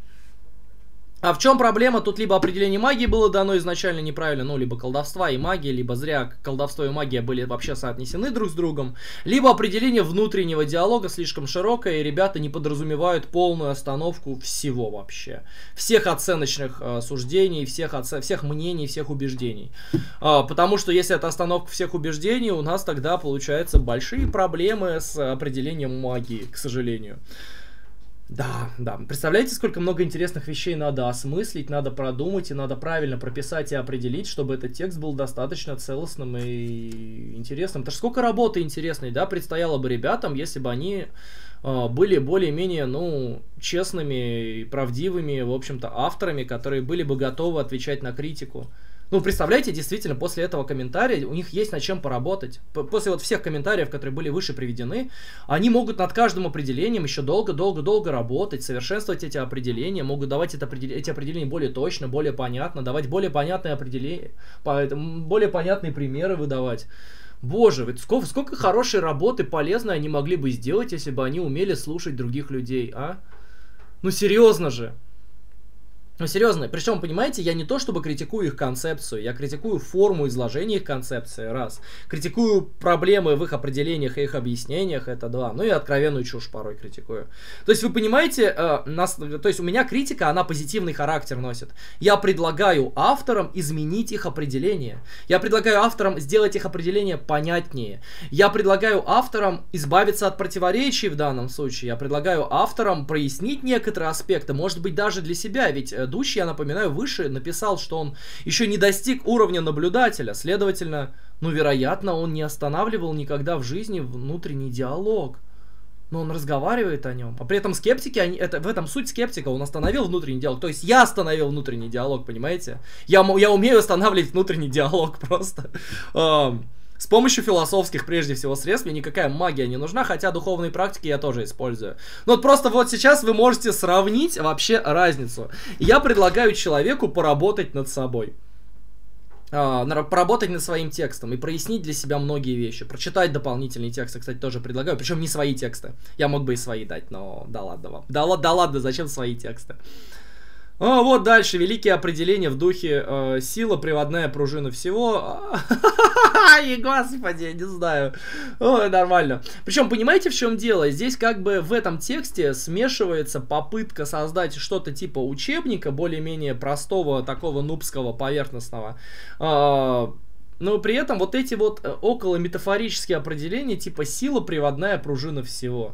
Speaker 1: А в чем проблема? Тут либо определение магии было дано изначально неправильно, ну, либо колдовства и магия, либо зря колдовство и магия были вообще соотнесены друг с другом, либо определение внутреннего диалога слишком широкое, и ребята не подразумевают полную остановку всего вообще. Всех оценочных суждений, всех мнений, всех убеждений. Потому что если это остановка всех убеждений, у нас тогда получаются большие проблемы с определением магии, к сожалению. Да. Представляете, сколько много интересных вещей надо осмыслить, надо продумать и надо правильно прописать и определить, чтобы этот текст был достаточно целостным и интересным. Это ж сколько работы интересной, да, предстояло бы ребятам, если бы они были более-менее, ну, честными и правдивыми, в общем-то, авторами, которые были бы готовы отвечать на критику. Ну, представляете, действительно, после этого комментария у них есть над чем поработать. После вот всех комментариев, которые были выше приведены, они могут над каждым определением еще долго-долго-долго работать, совершенствовать эти определения, могут давать эти определения более точно, более понятно, давать более понятные определения, более понятные примеры выдавать. Боже, ведь сколько хорошей работы полезной они могли бы сделать, если бы они умели слушать других людей, а? Ну, серьезно же. Ну, серьезно, причем, понимаете, я не то чтобы критикую их концепцию, я критикую форму изложения их концепции, раз. Критикую проблемы в их определениях и их объяснениях, это два. Ну и откровенную чушь порой критикую. То есть, вы понимаете, то есть у меня критика, она позитивный характер носит. Я предлагаю авторам изменить их определение. Я предлагаю авторам сделать их определение понятнее. Я предлагаю авторам избавиться от противоречий в данном случае. Я предлагаю авторам прояснить некоторые аспекты, может быть, даже для себя, ведь Дуч, я напоминаю, выше написал, что он еще не достиг уровня наблюдателя, следовательно, ну, вероятно, он не останавливал никогда в жизни внутренний диалог. Но он разговаривает о нем. А при этом скептики, в этом суть скептика, он остановил внутренний диалог. То есть я остановил внутренний диалог, понимаете? Я умею останавливать внутренний диалог просто. С помощью философских, прежде всего, средств, мне никакая магия не нужна, хотя духовные практики я тоже использую. Но вот просто вот сейчас вы можете сравнить вообще разницу. Я предлагаю человеку поработать над собой. Поработать над своим текстом и прояснить для себя многие вещи. Прочитать дополнительные тексты, кстати, тоже предлагаю. Причем не свои тексты. Я мог бы и свои дать, но да ладно вам. Да ладно, зачем свои тексты? Вот дальше, великие определения в духе сила, приводная пружина всего. Ай, господи, я не знаю. Ой, нормально. Причем, понимаете, в чем дело? Здесь как бы в этом тексте смешивается попытка создать что-то типа учебника, более-менее простого, такого нубского, поверхностного. Но при этом вот эти вот около метафорические определения типа сила, приводная пружина всего.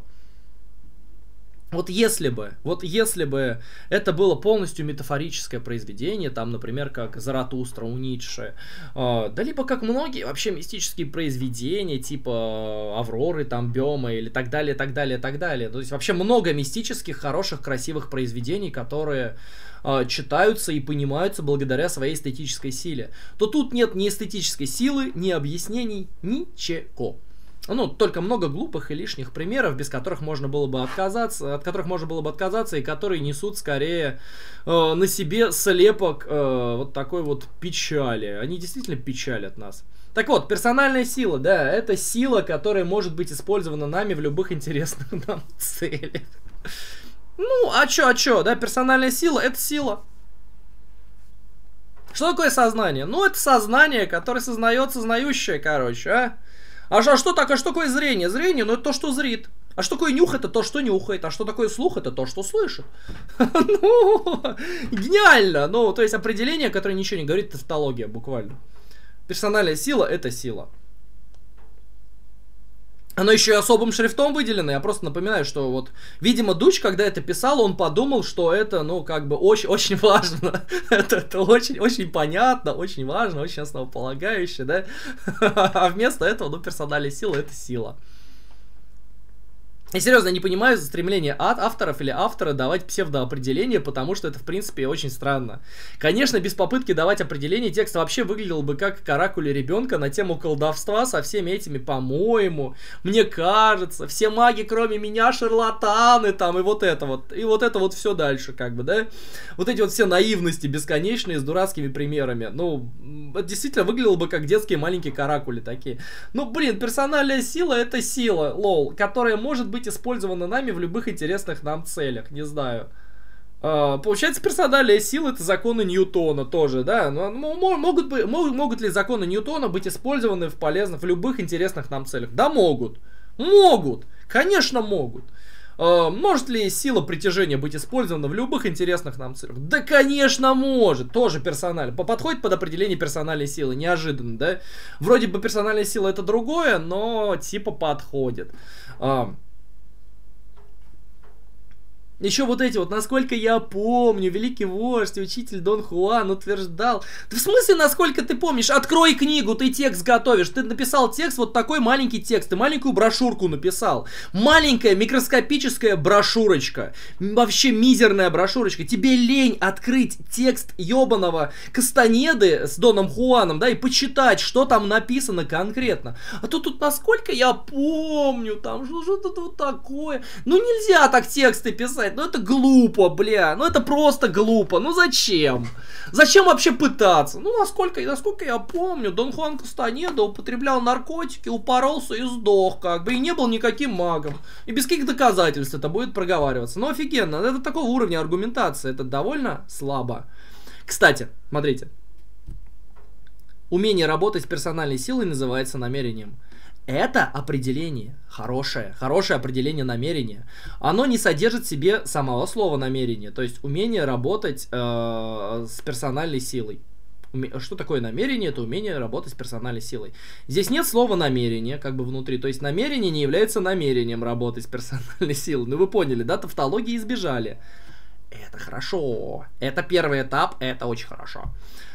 Speaker 1: Вот если бы это было полностью метафорическое произведение, там, например, как Заратустра у Ницше, да либо как многие вообще мистические произведения, типа Авроры, там, Бема или так далее, так далее, так далее. То есть вообще много мистических, хороших, красивых произведений, которые читаются и понимаются благодаря своей эстетической силе. То тут нет ни эстетической силы, ни объяснений, ничего. Ну, только много глупых и лишних примеров, без которых можно было бы отказаться, от которых можно было бы отказаться, и которые несут скорее на себе слепок вот такой вот печали. Они действительно печалят нас. Так вот, персональная сила, да, это сила, которая может быть использована нами в любых интересных нам целях. Ну, а чё, да, персональная сила — это сила. Что такое сознание? Ну, это сознание, которое сознает сознающее, короче, а? А что такое зрение? Зрение, ну это то, что зрит. А что такое нюх? Это то, что нюхает. А что такое слух? Это то, что слышит. Ну, гениально. Ну, то есть определение, которое ничего не говорит, тавтология буквально. Персональная сила — это сила. Оно еще и особым шрифтом выделено. Я просто напоминаю, что вот, видимо, Дуч, когда это писал, он подумал, что это, ну, как бы очень важно. Это очень понятно, очень важно, очень основополагающе, да? А вместо этого, ну, персональная сила — это сила. И серьезно, я не понимаю стремление авторов или автора давать псевдоопределение, потому что это, в принципе, очень странно. Конечно, без попытки давать определение текст вообще выглядел бы как каракули ребенка на тему колдовства со всеми этими, по-моему, мне кажется, все маги, кроме меня, шарлатаны там, и вот это вот все дальше, как бы, да? Вот эти вот все наивности бесконечные с дурацкими примерами. Ну, это действительно выглядело бы как детские маленькие каракули такие. Ну, блин, персональная сила — это сила, лол, которая может быть использована нами в любых интересных нам целях, не знаю. Получается, персональная сила — это законы Ньютона тоже, да? Но могут ли законы Ньютона быть использованы в любых интересных нам целях? Да, могут. Могут. Конечно, могут. Может ли сила притяжения быть использована в любых интересных нам целях? Да, конечно, может. Тоже персонально. Подходит под определение персональной силы. Неожиданно, да? Вроде бы персональная сила — это другое, но типа подходит. Еще вот эти вот, насколько я помню, великий вождь и учитель Дон Хуан утверждал. Ты в смысле, насколько ты помнишь? Открой книгу, ты текст готовишь. Ты написал текст, вот такой маленький текст. Ты маленькую брошюрку написал. Маленькая микроскопическая брошюрочка. Вообще мизерная брошюрочка. Тебе лень открыть текст ебаного Кастанеды с Доном Хуаном, да, и почитать, что там написано конкретно. А то тут, насколько я помню, там что-то вот такое. Ну нельзя так тексты писать. блядь, ну это глупо, бля, ну это просто глупо, ну зачем? Зачем вообще пытаться? Ну, насколько я помню, Дон Хуан Кастанеда употреблял наркотики, упоролся и сдох, как бы, и не был никаким магом. И без каких доказательств это будет проговариваться. Ну, офигенно, это такого уровня аргументации, это довольно слабо. Кстати, смотрите. Умение работать с персональной силой называется намерением. Это определение, хорошее определение намерения. Оно не содержит в себе самого слова намерение, то есть умение работать с персональной силой. Что такое намерение? Это умение работать с персональной силой. Здесь нет слова намерение, как бы внутри, то есть намерение не является намерением работать с персональной силой. Ну вы поняли, да, тавтологии избежали. Это хорошо, это первый этап, это очень хорошо.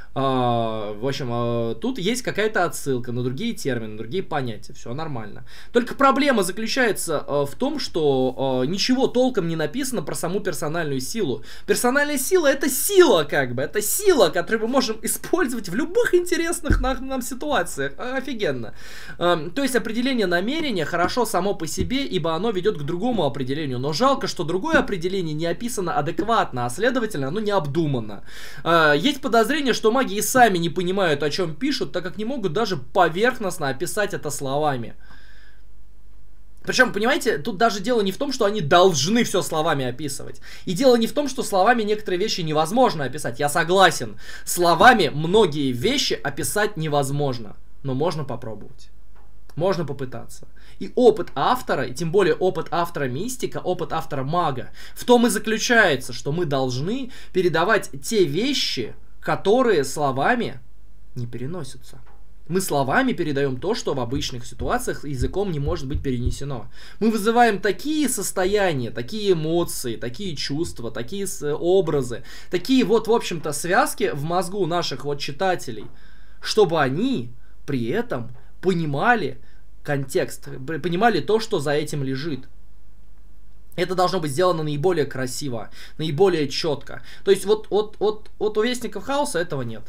Speaker 1: В общем, тут есть какая-то отсылка на другие термины, на другие понятия, все нормально. Только проблема заключается в том, что ничего толком не написано про саму персональную силу. Персональная сила — это сила, как бы, это сила, которую мы можем использовать в любых интересных нам ситуациях. Офигенно. То есть определение намерения хорошо само по себе, ибо оно ведет к другому определению. Но жалко, что другое определение не описано адекватно, а следовательно, оно не обдумано. Есть подозрение, что маги и сами не понимают, о чем пишут, так как не могут даже поверхностно описать это словами. Причем, понимаете, тут даже дело не в том, что они должны все словами описывать. И дело не в том, что словами некоторые вещи невозможно описать. Я согласен, словами многие вещи описать невозможно. Но можно попробовать. Можно попытаться. И опыт автора, и тем более опыт автора мистика, опыт автора мага, в том и заключается, что мы должны передавать те вещи, которые словами не переносятся. Мы словами передаем то, что в обычных ситуациях языком не может быть перенесено. Мы вызываем такие состояния, такие эмоции, такие чувства, такие образы, такие вот, в общем-то, связки в мозгу наших вот читателей, чтобы они при этом понимали контекст, понимали то, что за этим лежит. Это должно быть сделано наиболее красиво, наиболее четко. То есть вот у Вестников Хаоса этого нет.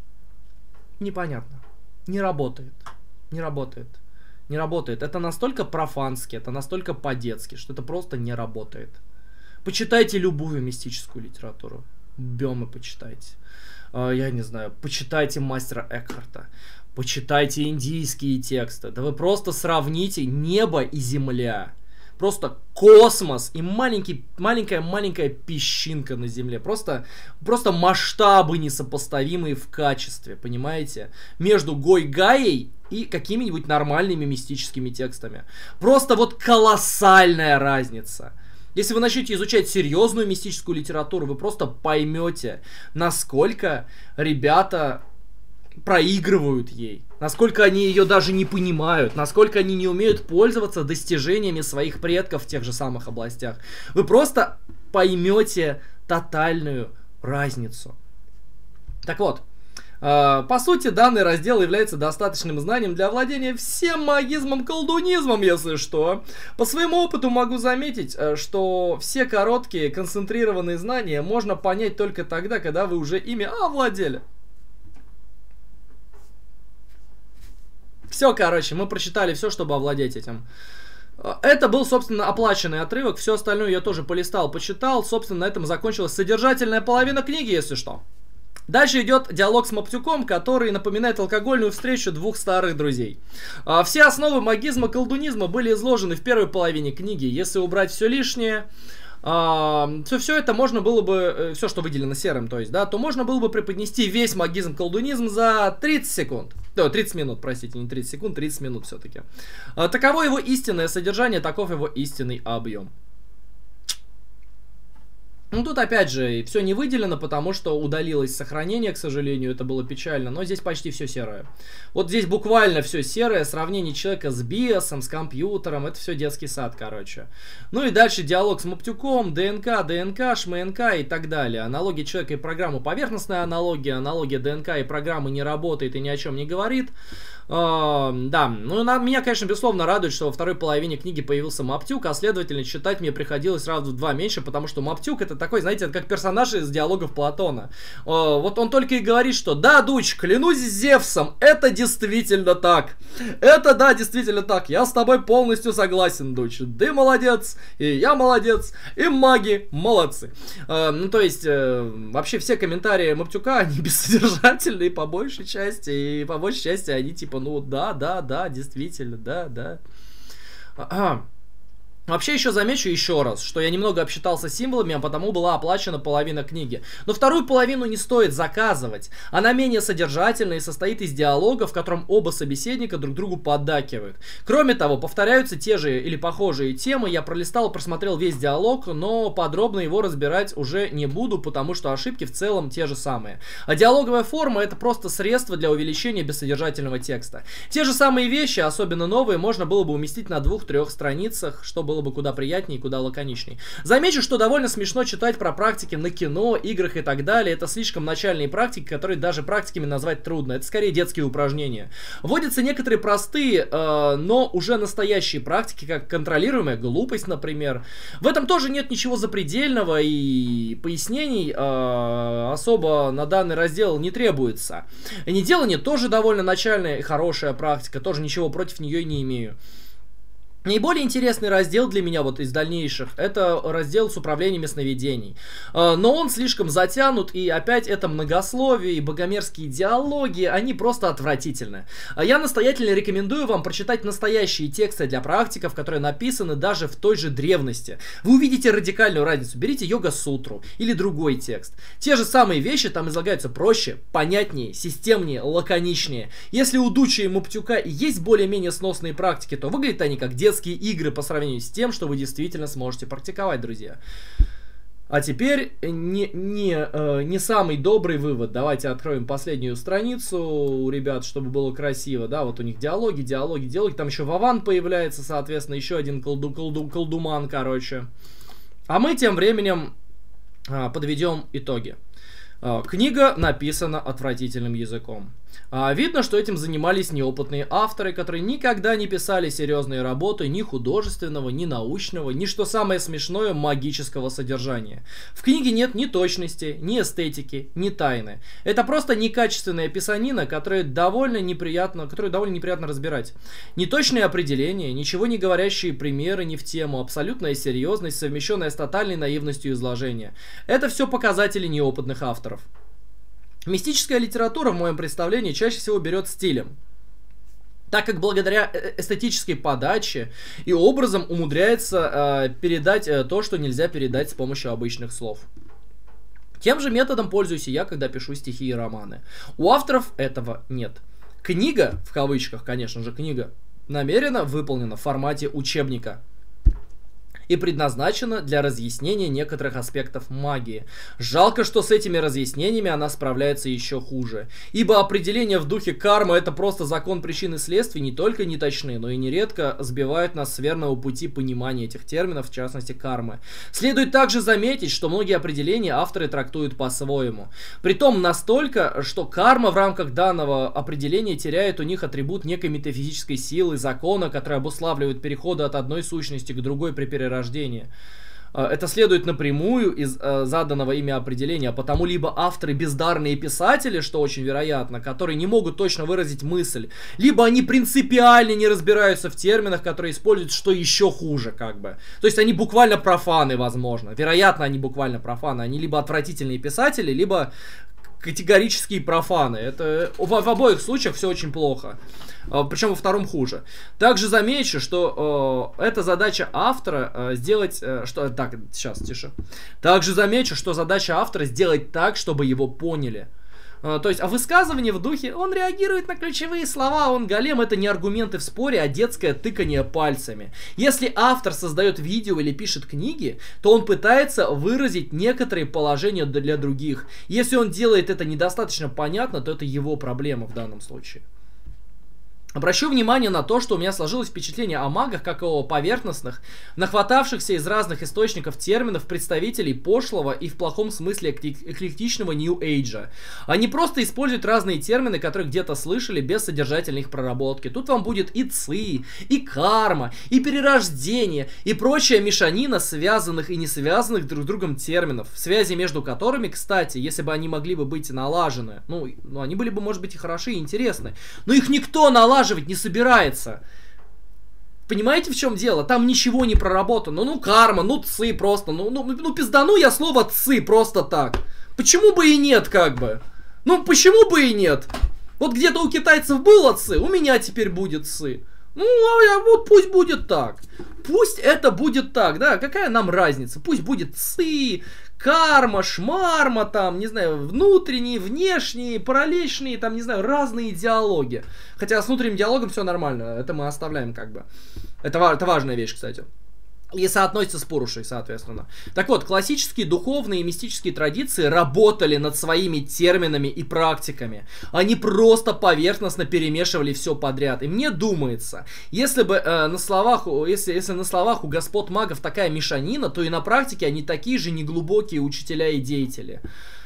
Speaker 1: Непонятно. Не работает. Не работает. Не работает. Это настолько профански, это настолько по-детски, что это просто не работает. Почитайте любую мистическую литературу. Бёмы почитайте. Я не знаю, почитайте мастера Экхарта. Почитайте индийские тексты. Да вы просто сравните небо и земля. Просто космос и маленькая песчинка на Земле. Просто масштабы несопоставимые в качестве, понимаете? Между Гой-Гаей и какими-нибудь нормальными мистическими текстами. Просто вот колоссальная разница. Если вы начнете изучать серьезную мистическую литературу, вы просто поймете, насколько ребята проигрывают ей, насколько они ее даже не понимают, насколько они не умеют пользоваться достижениями своих предков в тех же самых областях. Вы просто поймете тотальную разницу. Так вот, по сути, данный раздел является достаточным знанием для владения всем магизмом-колдунизмом, если что. По своему опыту могу заметить, что все короткие, концентрированные знания можно понять только тогда, когда вы уже ими овладели. Все, короче, мы прочитали все, чтобы овладеть этим. Это был, собственно, оплаченный отрывок. Все остальное я тоже полистал, почитал. Собственно, на этом закончилась содержательная половина книги, если что. Дальше идет диалог с Маптюком, который напоминает алкогольную встречу двух старых друзей. Все основы магизма-колдунизма были изложены в первой половине книги. Если убрать все лишнее, все это можно было бы, все, что выделено серым, то есть, да, то можно было бы преподнести весь магизм-колдунизм за 30 секунд. 30 минут, простите, не 30 секунд, 30 минут все-таки. Таково его истинное содержание, таков его истинный объем. Ну, тут опять же все не выделено, потому что удалилось сохранение, к сожалению, это было печально, но здесь почти все серое. Вот здесь буквально все серое, сравнение человека с биосом, с компьютером, это все детский сад, короче. Ну и дальше диалог с Маптюком, ДНК, ШМНК и так далее. Аналогия человека и программы, поверхностная аналогия, аналогия ДНК и программы не работает и ни о чем не говорит. Да, ну меня, конечно, безусловно радует, что во второй половине книги появился Маптюк, а следовательно читать мне приходилось раза в 2 меньше, потому что Маптюк это такой, знаете, как персонаж из диалогов Платона. Вот он только и говорит, что да, Дуч, клянусь Зевсом, это действительно так. Это да, действительно так. Я с тобой полностью согласен, Дуч. Ты молодец, и я молодец, и маги молодцы. Ну, то есть, вообще все комментарии Маптюка, они бессодержательные по большей части, и по большей части они типа, ну да, действительно, да. Вообще еще замечу еще раз, что я немного обсчитался символами, а потому была оплачена половина книги. Но вторую половину не стоит заказывать. Она менее содержательная и состоит из диалога, в котором оба собеседника друг другу поддакивают. Кроме того, повторяются те же или похожие темы. Я пролистал и просмотрел весь диалог, но подробно его разбирать уже не буду, потому что ошибки в целом те же самые. А диалоговая форма это просто средство для увеличения бессодержательного текста. Те же самые вещи, особенно новые, можно было бы уместить на 2-3 страницах, что было бы куда приятнее и куда лаконичней. Замечу, что довольно смешно читать про практики на кино, играх и так далее. Это слишком начальные практики, которые даже практиками назвать трудно. Это скорее детские упражнения. Вводятся некоторые простые, но уже настоящие практики, как контролируемая глупость, например. В этом тоже нет ничего запредельного, и пояснений особо на данный раздел не требуется. Неделание тоже довольно начальная и хорошая практика, тоже ничего против нее не имею. Наиболее интересный раздел для меня вот из дальнейших это раздел с управлениями сновидений. Но он слишком затянут, и опять это многословие и богомерзкие диалоги, они просто отвратительны. Я настоятельно рекомендую вам прочитать настоящие тексты для практиков, которые написаны даже в той же древности. Вы увидите радикальную разницу. Берите Йога-сутру или другой текст. Те же самые вещи там излагаются проще, понятнее, системнее, лаконичнее. Если у Дуча и Маптюка и есть более-менее сносные практики, то выглядят они как детские игры по сравнению с тем, что вы действительно сможете практиковать, друзья. А теперь не самый добрый вывод. Давайте откроем последнюю страницу у ребят, чтобы было красиво. Да, вот у них диалоги. Там еще Вован появляется, соответственно, еще один колдуман, короче. А мы тем временем подведем итоги. Книга написана отвратительным языком. Видно, что этим занимались неопытные авторы, которые никогда не писали серьезные работы ни художественного, ни научного, ни, что самое смешное, магического содержания. В книге нет ни точности, ни эстетики, ни тайны. Это просто некачественная писанина, которую довольно неприятно разбирать. Неточные определения, ничего не говорящие примеры не в тему, абсолютная серьезность, совмещенная с тотальной наивностью изложения. Это все показатели неопытных авторов. Мистическая литература, в моем представлении, чаще всего берет стилем, так как благодаря эстетической подаче и образом умудряется передать то, что нельзя передать с помощью обычных слов. Тем же методом пользуюсь и я, когда пишу стихи и романы. У авторов этого нет. Книга, в кавычках, конечно же, книга, намеренно выполнена в формате учебника и предназначена для разъяснения некоторых аспектов магии. Жалко, что с этими разъяснениями она справляется еще хуже. Ибо определения в духе кармы это просто закон причин и следствий не только не точны, но и нередко сбивают нас с верного пути понимания этих терминов, в частности кармы. Следует также заметить, что многие определения авторы трактуют по-своему. Притом настолько, что карма в рамках данного определения теряет у них атрибут некой метафизической силы, закона, который обуславливает переходы от одной сущности к другой при перерождении. Это следует напрямую из заданного ими определения, потому либо авторы бездарные писатели, что очень вероятно, которые не могут точно выразить мысль, либо они принципиально не разбираются в терминах, которые используют, что еще хуже, как бы. То есть они буквально профаны, возможно. Вероятно, они буквально профаны. Они либо отвратительные писатели, либо категорические профаны. Это в обоих случаях все очень плохо. Причем во втором хуже. Также замечу, что это задача автора сделать... Также замечу, что задача автора сделать так, чтобы его поняли. То есть, высказывание в духе «он реагирует на ключевые слова, он голем» — это не аргументы в споре, а детское тыканье пальцами. Если автор создает видео или пишет книги, то он пытается выразить некоторые положения для других. Если он делает это недостаточно понятно, то это его проблема в данном случае. Обращу внимание на то, что у меня сложилось впечатление о магах, как о поверхностных, нахватавшихся из разных источников терминов представителей пошлого и в плохом смысле эклектичного New Age. Они просто используют разные термины, которые где-то слышали, без содержательной их проработки. Тут вам будет и ци, и карма, и перерождение, и прочая мешанина связанных и не связанных друг с другом терминов, связи между которыми, кстати, если бы они могли бы быть налажены, ну они были бы, может быть, и хороши, и интересны, но их никто налаживать не собирается. Понимаете, в чем дело? Там ничего не проработано. Ну, карма, ну, ци просто. Ну, пиздану я слово ци просто так. Почему бы и нет, как бы? Ну, почему бы и нет? Вот где-то у китайцев было ци, у меня теперь будет ци. Ну, вот пусть будет так. Пусть это будет так, да, какая нам разница? Пусть будет ци, карма, шмарма, там, не знаю, внутренние, внешние, параллельные, там, не знаю, разные диалоги. Хотя с внутренним диалогом все нормально, это мы оставляем как бы. Это важная вещь, кстати. И соотносится с Пурушей, соответственно. Так вот, классические духовные и мистические традиции работали над своими терминами и практиками. Они просто поверхностно перемешивали все подряд. И мне думается, если бы на словах, если на словах у господ магов такая мешанина, то и на практике они такие же неглубокие учителя и деятели.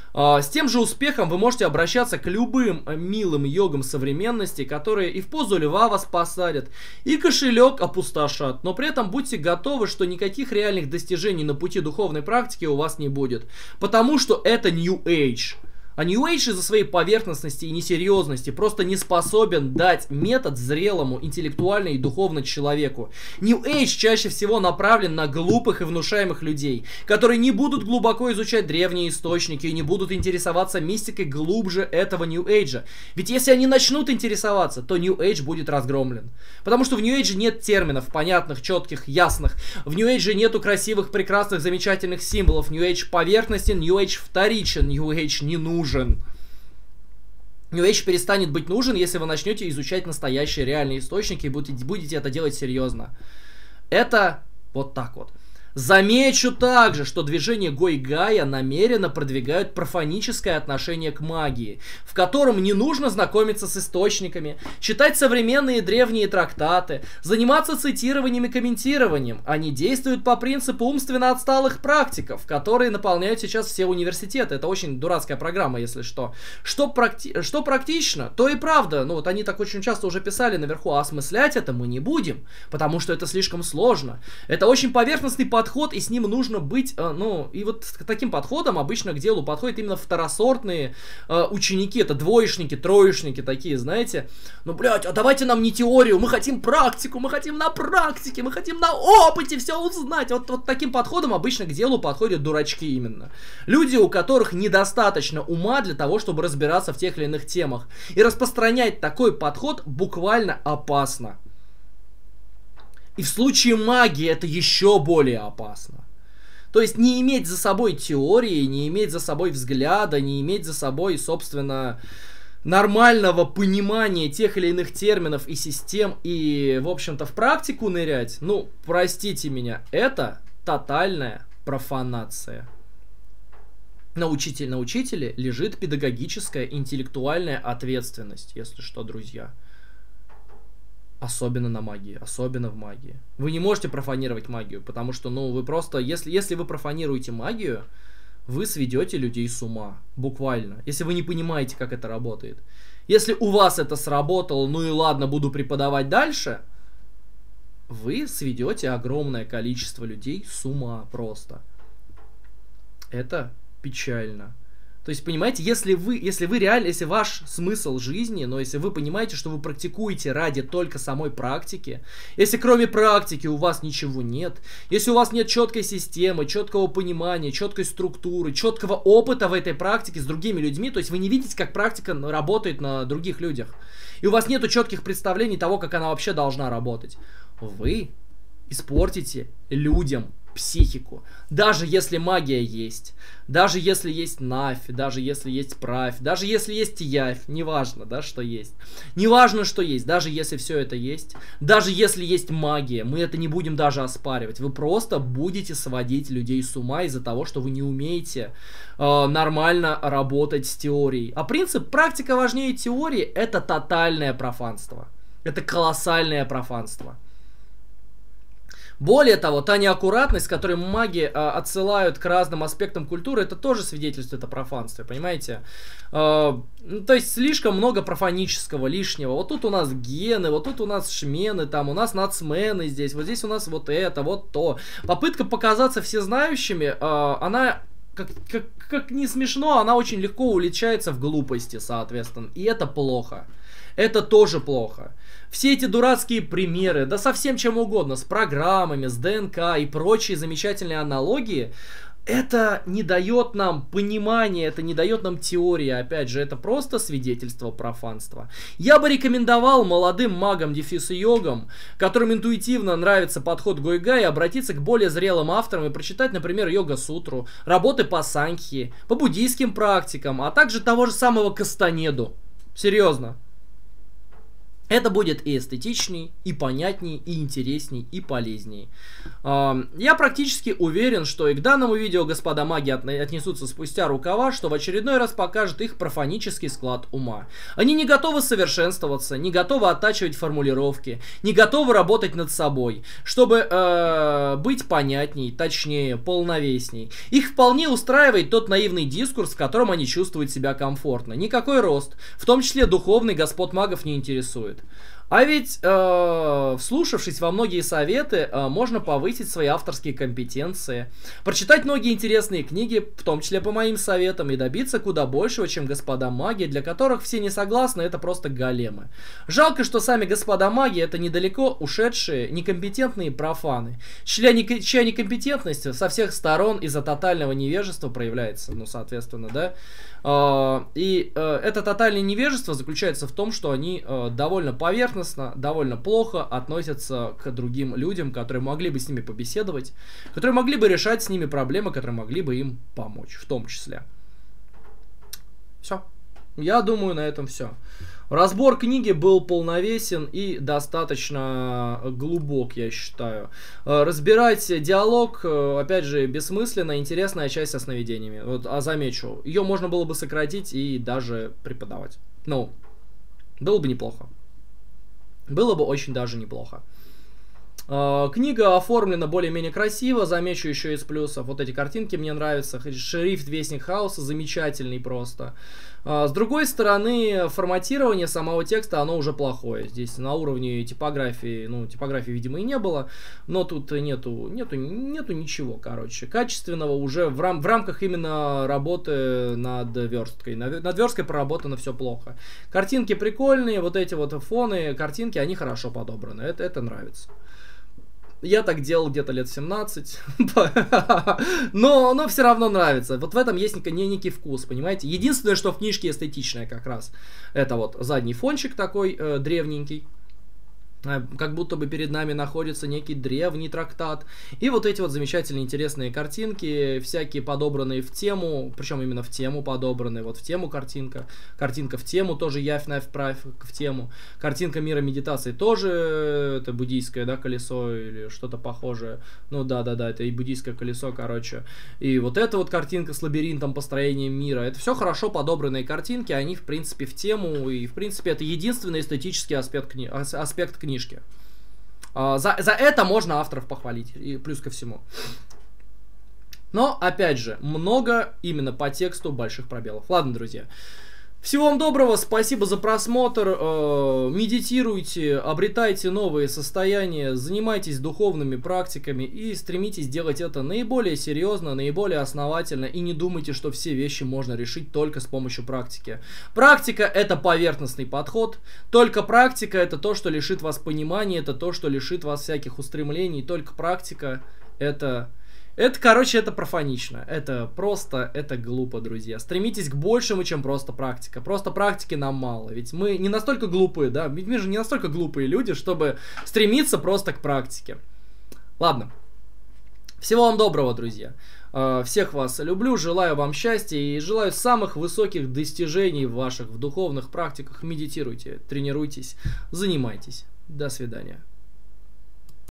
Speaker 1: С тем же успехом вы можете обращаться к любым милым йогам современности, которые и в позу льва вас посадят, и кошелек опустошат, но при этом будьте готовы, что никаких реальных достижений на пути духовной практики у вас не будет, потому что это New Age. А New Age из-за своей поверхностности и несерьезности просто не способен дать метод зрелому, интеллектуально и духовно человеку. New Age чаще всего направлен на глупых и внушаемых людей, которые не будут глубоко изучать древние источники и не будут интересоваться мистикой глубже этого New Age. Ведь если они начнут интересоваться, то New Age будет разгромлен. Потому что в New Age нет терминов, понятных, четких, ясных. В New Age нету красивых, прекрасных, замечательных символов. New Age поверхностен, New Age вторичен, New Age не нужен. New Age перестанет быть нужен, если вы начнете изучать настоящие реальные источники и будете это делать серьезно. Это вот так вот. Замечу также, что движение Гойгая намеренно продвигают профаническое отношение к магии, в котором не нужно знакомиться с источниками, читать современные древние трактаты, заниматься цитированием и комментированием. Они действуют по принципу умственно отсталых практиков, которые наполняют сейчас все университеты. Это очень дурацкая программа, если что. Что практично, то и правда. Ну вот они так очень часто уже писали наверху, а осмыслять это мы не будем, потому что это слишком сложно. Это очень поверхностный подход, и с ним нужно быть, и вот к таким подходам обычно к делу подходят именно второсортные ученики, это двоечники, троечники такие, знаете. Ну, блядь, а давайте нам не теорию, мы хотим практику, мы хотим на практике, мы хотим на опыте все узнать. Вот таким подходом обычно к делу подходят дурачки именно. Люди, у которых недостаточно ума для того, чтобы разбираться в тех или иных темах. И распространять такой подход буквально опасно. И в случае магии это еще более опасно. То есть не иметь за собой теории, не иметь за собой взгляда, не иметь за собой, собственно, нормального понимания тех или иных терминов и систем и, в общем-то, в практику нырять, ну, простите меня, это тотальная профанация. На учителе лежит педагогическая, интеллектуальная ответственность, если что, друзья. Особенно на магии, особенно в магии. Вы не можете профанировать магию, потому что, вы просто, если вы профанируете магию, вы сведете людей с ума, буквально. Если вы не понимаете, как это работает. Если у вас это сработало, ну и ладно, буду преподавать дальше, вы сведете огромное количество людей с ума просто. Это печально. То есть, понимаете, если ваш смысл жизни, но если вы понимаете, что вы практикуете ради только самой практики, если кроме практики у вас ничего нет, если у вас нет четкой системы, четкого понимания, четкой структуры, четкого опыта в этой практике с другими людьми, то есть вы не видите, как практика работает на других людях, и у вас нету четких представлений того, как она вообще должна работать, вы испортите людям психику. Даже если магия есть, даже если есть нафь, даже если есть правь, даже если есть явь, неважно, да, что есть. Неважно, что есть, даже если все это есть, даже если есть магия, мы это не будем даже оспаривать. Вы просто будете сводить людей с ума из-за того, что вы не умеете нормально работать с теорией. А принцип «практика важнее теории» — это тотальное профанство. Это колоссальное профанство. Более того, та неаккуратность, с которой маги отсылают к разным аспектам культуры, это тоже свидетельствует о профанстве, понимаете? То есть слишком много профанического, лишнего. Вот тут у нас гены, вот тут у нас шмены, там у нас нацмены здесь, вот здесь у нас вот это, вот то. Попытка показаться всезнающими, она... Как не смешно, она очень легко уличается в глупости, соответственно. И это плохо. Это тоже плохо. Все эти дурацкие примеры, да со всем чем угодно, с программами, с ДНК и прочие замечательные аналогии, это не дает нам понимания, это не дает нам теории, опять же, это просто свидетельство профанства. Я бы рекомендовал молодым магам дефис-йогам, которым интуитивно нравится подход Гойгая, обратиться к более зрелым авторам и прочитать, например, Йога-сутру, работы по санхьи, по буддийским практикам, а также того же самого Кастанеду. Серьезно. Это будет и эстетичней, и понятней, и интересней, и полезней. Я практически уверен, что и к данному видео господа маги отнесутся спустя рукава, что в очередной раз покажет их профанический склад ума. Они не готовы совершенствоваться, не готовы оттачивать формулировки, не готовы работать над собой, чтобы быть понятней, точнее, полновесней. Их вполне устраивает тот наивный дискурс, в котором они чувствуют себя комфортно. Никакой рост, в том числе духовный, господ магов не интересует. А ведь, вслушавшись во многие советы, можно повысить свои авторские компетенции, прочитать многие интересные книги, в том числе по моим советам, и добиться куда большего, чем господа маги, для которых все не согласны, это просто големы. Жалко, что сами господа маги это недалеко ушедшие, некомпетентные профаны, чья некомпетентность со всех сторон из-за тотального невежества проявляется, ну, соответственно, да. И это тотальное невежество заключается в том, что они довольно поверхностно, довольно плохо относятся к другим людям, которые могли бы с ними побеседовать, которые могли бы решать с ними проблемы, которые могли бы им помочь, в том числе. Все. Я думаю, на этом все. Разбор книги был полновесен и достаточно глубок, я считаю. Разбирать диалог, опять же, бессмысленно, интересная часть со сновидениями. Вот, замечу, ее можно было бы сократить и даже преподавать. Ну, было бы неплохо. Было бы очень даже неплохо. Книга оформлена более-менее красиво, замечу еще из плюсов. Вот эти картинки мне нравятся. Шрифт Вестник Хаоса замечательный просто. С другой стороны, форматирование самого текста, оно уже плохое. Здесь на уровне типографии, ну, типографии, видимо, и не было. Но тут нету ничего, короче, качественного уже в рамках именно работы над версткой. Над версткой проработано все плохо. Картинки прикольные, вот эти вот фоны, картинки, они хорошо подобраны. Это нравится. Я так делал где-то лет 17, но все равно нравится. Вот в этом есть некий вкус, понимаете? Единственное, что в книжке эстетичное как раз, это вот задний фончик такой древненький. Как будто бы перед нами находится некий древний трактат. И вот эти вот замечательные интересные картинки, всякие подобранные в тему, причем именно в тему подобранные. Вот в тему картинка, картинка в тему тоже явь-навь правь в тему. Картинка мира медитации тоже, это буддийское, да, колесо или что-то похожее. Ну да, это и буддийское колесо, короче. И вот эта вот картинка с лабиринтом построения мира. Это все хорошо подобранные картинки, они в принципе в тему. И в принципе это единственный эстетический аспект книги. За это можно авторов похвалить, и плюс ко всему. Но, опять же, много именно по тексту больших пробелов. Ладно, друзья. Всего вам доброго, спасибо за просмотр. Медитируйте, обретайте новые состояния, занимайтесь духовными практиками и стремитесь делать это наиболее серьезно, наиболее основательно. И не думайте, что все вещи можно решить только с помощью практики. Практика — это поверхностный подход. Только практика — это то, что лишит вас понимания, это то, что лишит вас всяких устремлений. Только практика — короче, это профанично. Это глупо, друзья. Стремитесь к большему, чем просто практика. Просто практики нам мало. Ведь мы не настолько глупые, да? Ведь мы же не настолько глупые люди, чтобы стремиться просто к практике. Ладно. Всего вам доброго, друзья. Всех вас люблю, желаю вам счастья и желаю самых высоких достижений в ваших духовных практиках. Медитируйте, тренируйтесь, занимайтесь. До свидания.